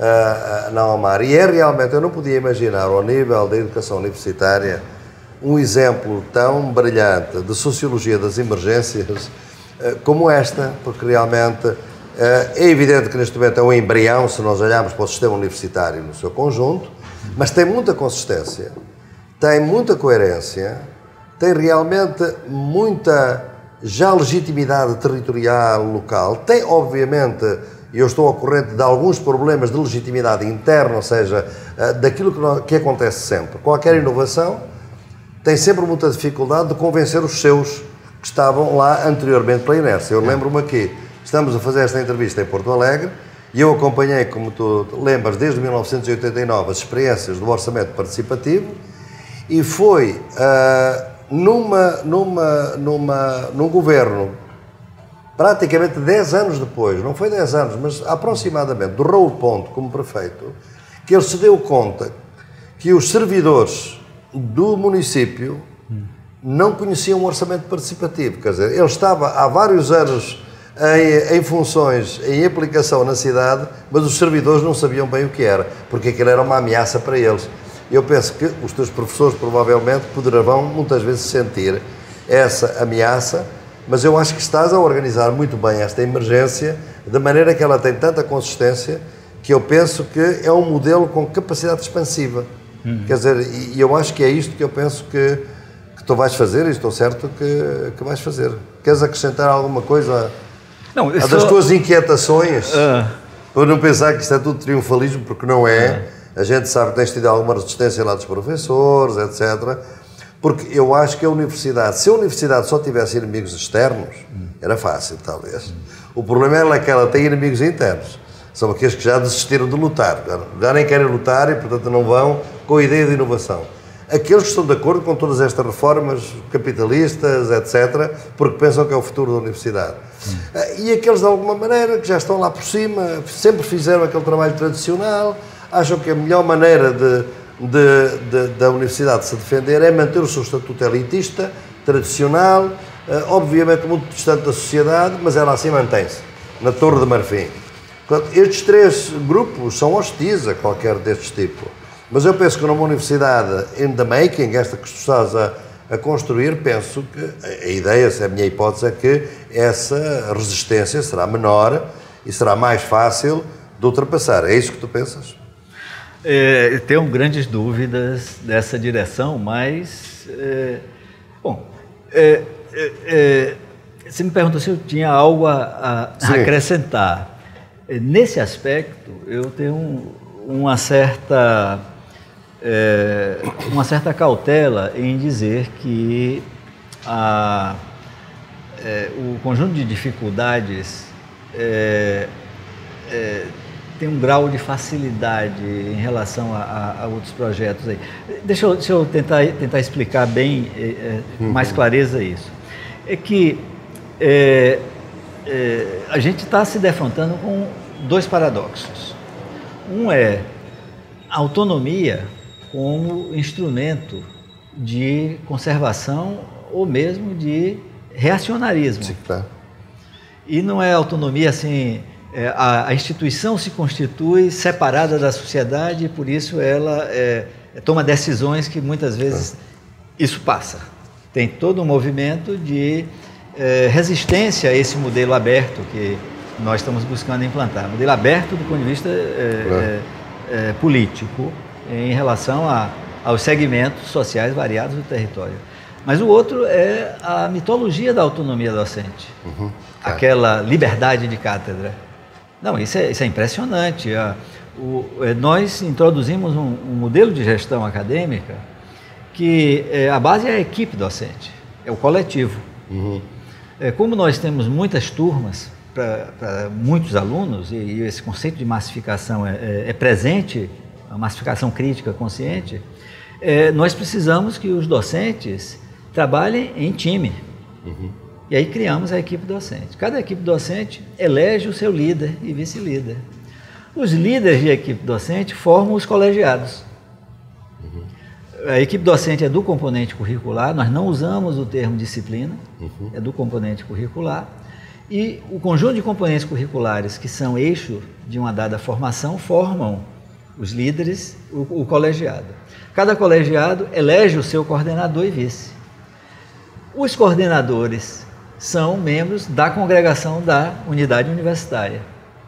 uh, na Omar, e é realmente, eu não podia imaginar ao nível da educação universitária um exemplo tão brilhante de sociologia das emergências uh, como esta, porque realmente uh, é evidente que neste momento é um embrião se nós olharmos para o sistema universitário no seu conjunto, mas tem muita consistência, tem muita coerência, tem realmente muita já legitimidade territorial local, tem obviamente, e eu estou ao corrente de alguns problemas de legitimidade interna, ou seja, daquilo que, não, que acontece sempre. Qualquer inovação tem sempre muita dificuldade de convencer os seus que estavam lá anteriormente pela inércia. Eu lembro-me aqui, estamos a fazer esta entrevista em Porto Alegre, e eu acompanhei, como tu lembras, desde mil novecentos e oitenta e nove as experiências do orçamento participativo, e foi... Uh, Numa, numa, numa, num governo, praticamente dez anos depois, não foi dez anos, mas aproximadamente, do Raul Ponte como prefeito, que ele se deu conta que os servidores do município não conheciam o orçamento participativo. Quer dizer, ele estava há vários anos em, em funções, em aplicação na cidade, mas os servidores não sabiam bem o que era, porque aquilo era uma ameaça para eles. Eu penso que os teus professores provavelmente poderão muitas vezes sentir essa ameaça, mas eu acho que estás a organizar muito bem esta emergência, de maneira que ela tem tanta consistência, que eu penso que é um modelo com capacidade expansiva. Uhum. Quer dizer, e eu acho que é isto que eu penso que, que tu vais fazer, e estou certo que, que vais fazer. Queres acrescentar alguma coisa não, a das só... tuas inquietações? Uh... Para não pensar que isto é tudo triunfalismo, porque não é. Uh... A gente sabe que tens tido alguma resistência lá dos professores, etcétera. Porque eu acho que a universidade, se a universidade só tivesse inimigos externos, era fácil, talvez. O problema é que ela tem inimigos internos. São aqueles que já desistiram de lutar, já nem querem lutar e, portanto, não vão com a ideia de inovação. Aqueles que estão de acordo com todas estas reformas capitalistas, etcétera, porque pensam que é o futuro da universidade. Hum. E aqueles, de alguma maneira, que já estão lá por cima, sempre fizeram aquele trabalho tradicional, acham que a melhor maneira de, de, de, da universidade se defender é manter o seu estatuto elitista, tradicional, uh, obviamente muito distante da sociedade, mas ela assim mantém-se, na Torre de Marfim. Portanto, estes três grupos são hostis a qualquer destes tipos. Mas eu penso que numa universidade in the making, esta que tu estás a, a construir, penso que a ideia, a minha hipótese é que essa resistência será menor e será mais fácil de ultrapassar. É isso que tu pensas? É, tenho grandes dúvidas dessa direção, mas, é, bom, é, é, é, você me perguntou se eu tinha algo a, a acrescentar. Nesse aspecto, eu tenho uma certa, é, uma certa cautela em dizer que a, é, o conjunto de dificuldades é, é, tem um grau de facilidade em relação a, a, a outros projetos aí. Deixa eu, deixa eu tentar, tentar explicar bem, é, uhum. mais clareza isso. É que é, é, a gente está se defrontando com dois paradoxos. Um é a autonomia como instrumento de conservação ou mesmo de reacionarismo. Sim, claro. E não é autonomia assim, é, a, a instituição se constitui separada da sociedade e por isso ela é, toma decisões que muitas vezes claro. Isso passa. Tem todo um movimento de é, resistência a esse modelo aberto que nós estamos buscando implantar. Modelo aberto do ponto de vista é, claro. é, é, político em relação a, aos segmentos sociais variados do território. Mas o outro é a mitologia da autonomia docente. Uhum. Aquela liberdade de cátedra. Não, isso é, isso é impressionante. A, o, nós introduzimos um, um modelo de gestão acadêmica que é, a base é a equipe docente, é o coletivo. Uhum. É, como nós temos muitas turmas para muitos alunos, e, e esse conceito de massificação é, é, é presente, a massificação crítica consciente, é, nós precisamos que os docentes trabalhem em time. Uhum. E aí criamos a equipe docente. Cada equipe docente elege o seu líder e vice-líder. Os líderes de equipe docente formam os colegiados. Uhum. A equipe docente é do componente curricular, nós não usamos o termo disciplina, uhum. é do componente curricular. E o conjunto de componentes curriculares que são eixo de uma dada formação formam os líderes, o, o colegiado. Cada colegiado elege o seu coordenador e vice. Os coordenadores são membros da congregação da unidade universitária.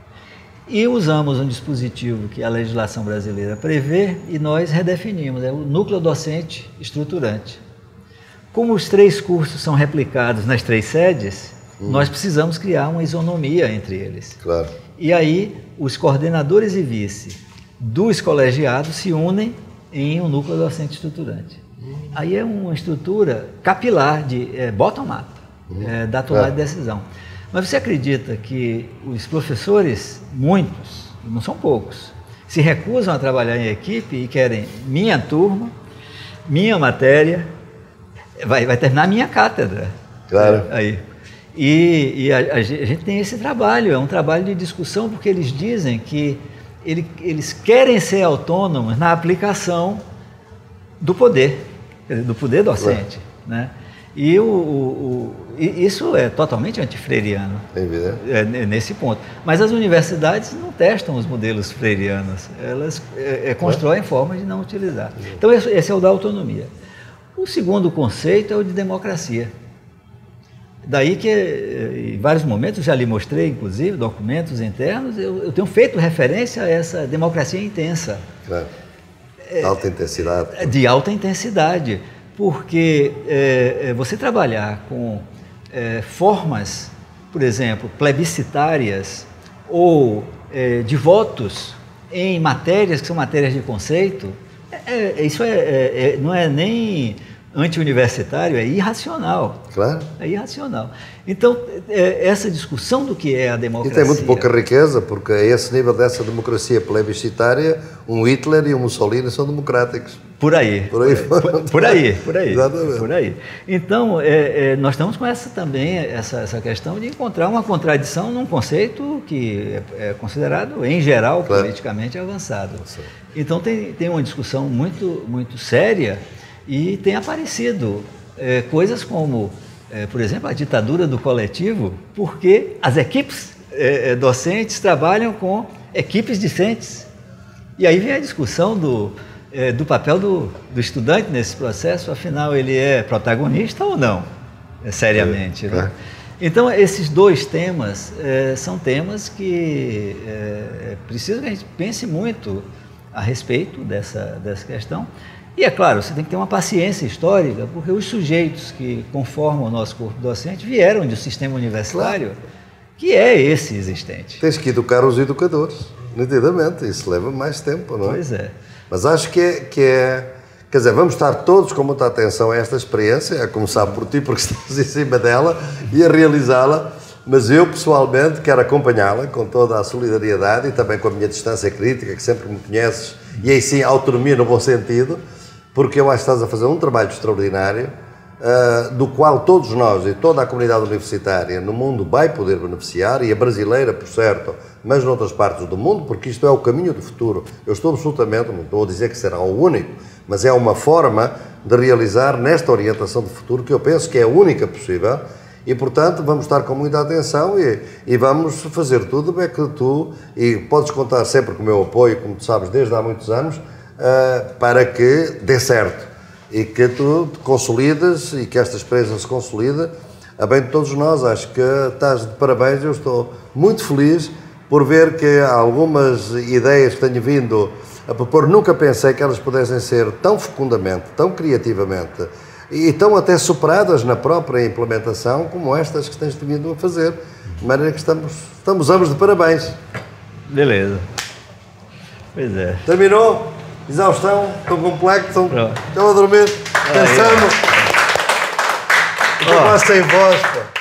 E usamos um dispositivo que a legislação brasileira prevê e nós redefinimos, é o núcleo docente estruturante. Como os três cursos são replicados nas três sedes, hum. nós precisamos criar uma isonomia entre eles. Claro. E aí os coordenadores e vice dos colegiados se unem em um núcleo docente estruturante. Aí é uma estrutura capilar de é, bottom-up, uhum. é, da tomada é. de decisão. Mas você acredita que os professores, muitos, não são poucos, se recusam a trabalhar em equipe e querem minha turma, minha matéria, vai, vai terminar minha cátedra. Claro. É, aí. E, e a, a gente tem esse trabalho, é um trabalho de discussão, porque eles dizem que ele, eles querem ser autônomos na aplicação do poder, do poder docente, é. né? E o, o, o, isso é totalmente antifreiriano, é, nesse ponto. Mas as universidades não testam os modelos freirianos, elas é, é, constroem é. formas de não utilizar. Então esse, esse é o da autonomia. O segundo conceito é o de democracia. Daí que, em vários momentos, já lhe mostrei, inclusive, documentos internos, eu, eu tenho feito referência a essa democracia intensa. Claro. De alta intensidade. De alta intensidade, porque é, você trabalhar com é, formas, por exemplo, plebiscitárias ou é, de votos em matérias que são matérias de conceito, é, é, isso é, é, é, não é nem anti-universitário, é irracional. Claro. É irracional. Então, é, essa discussão do que é a democracia... E tem muito pouca riqueza, porque a esse nível dessa democracia plebiscitária, um Hitler e um Mussolini são democráticos. Por aí. Por aí. Por, por, por aí, por aí. Exatamente. Por aí. Então, é, é, nós estamos com essa também, essa, essa questão de encontrar uma contradição num conceito que é, é considerado, em geral, claro. politicamente avançado. Sim. Então, tem, tem uma discussão muito, muito séria e tem aparecido é, coisas como, é, por exemplo, a ditadura do coletivo, porque as equipes é, docentes trabalham com equipes discentes. E aí vem a discussão do, é, do papel do, do estudante nesse processo, afinal ele é protagonista ou não, é, seriamente. É, né? é. Então esses dois temas é, são temas que é, precisa que a gente pense muito a respeito dessa, dessa questão. E é claro, você tem que ter uma paciência histórica, porque os sujeitos que conformam o nosso corpo docente vieram de um sistema universitário claro. que é esse existente. Tens que educar os educadores, nitidamente, isso leva mais tempo, não é? Pois é. Mas acho que é, que é, quer dizer, vamos estar todos com muita atenção a esta experiência, a começar por ti, porque estás em cima dela, e a realizá-la, mas eu pessoalmente quero acompanhá-la com toda a solidariedade e também com a minha distância crítica, que sempre me conheces, e aí sim autonomia no bom sentido, porque eu acho que estás a fazer um trabalho extraordinário, uh, do qual todos nós e toda a comunidade universitária no mundo vai poder beneficiar, e a brasileira, por certo, mas noutras partes do mundo, porque isto é o caminho do futuro. Eu estou absolutamente, não estou a dizer que será o único, mas é uma forma de realizar nesta orientação de futuro que eu penso que é a única possível. E, portanto, vamos estar com muita atenção e, e vamos fazer tudo é que tu, e podes contar sempre com o meu apoio, como tu sabes, desde há muitos anos, uh, para que dê certo e que tu te consolides e que esta experiência se consolide a bem de todos nós. Acho que estás de parabéns, eu estou muito feliz por ver que algumas ideias que tenho vindo a propor, nunca pensei que elas pudessem ser tão fecundamente, tão criativamente e estão até superadas na própria implementação, como estas que tens vindo a fazer. De maneira que estamos, estamos ambos de parabéns. Beleza. Pois é. Terminou? Exaustão? Estão complexos? Estão, estão a dormir? Pensando? Estou quase sem voz, pá.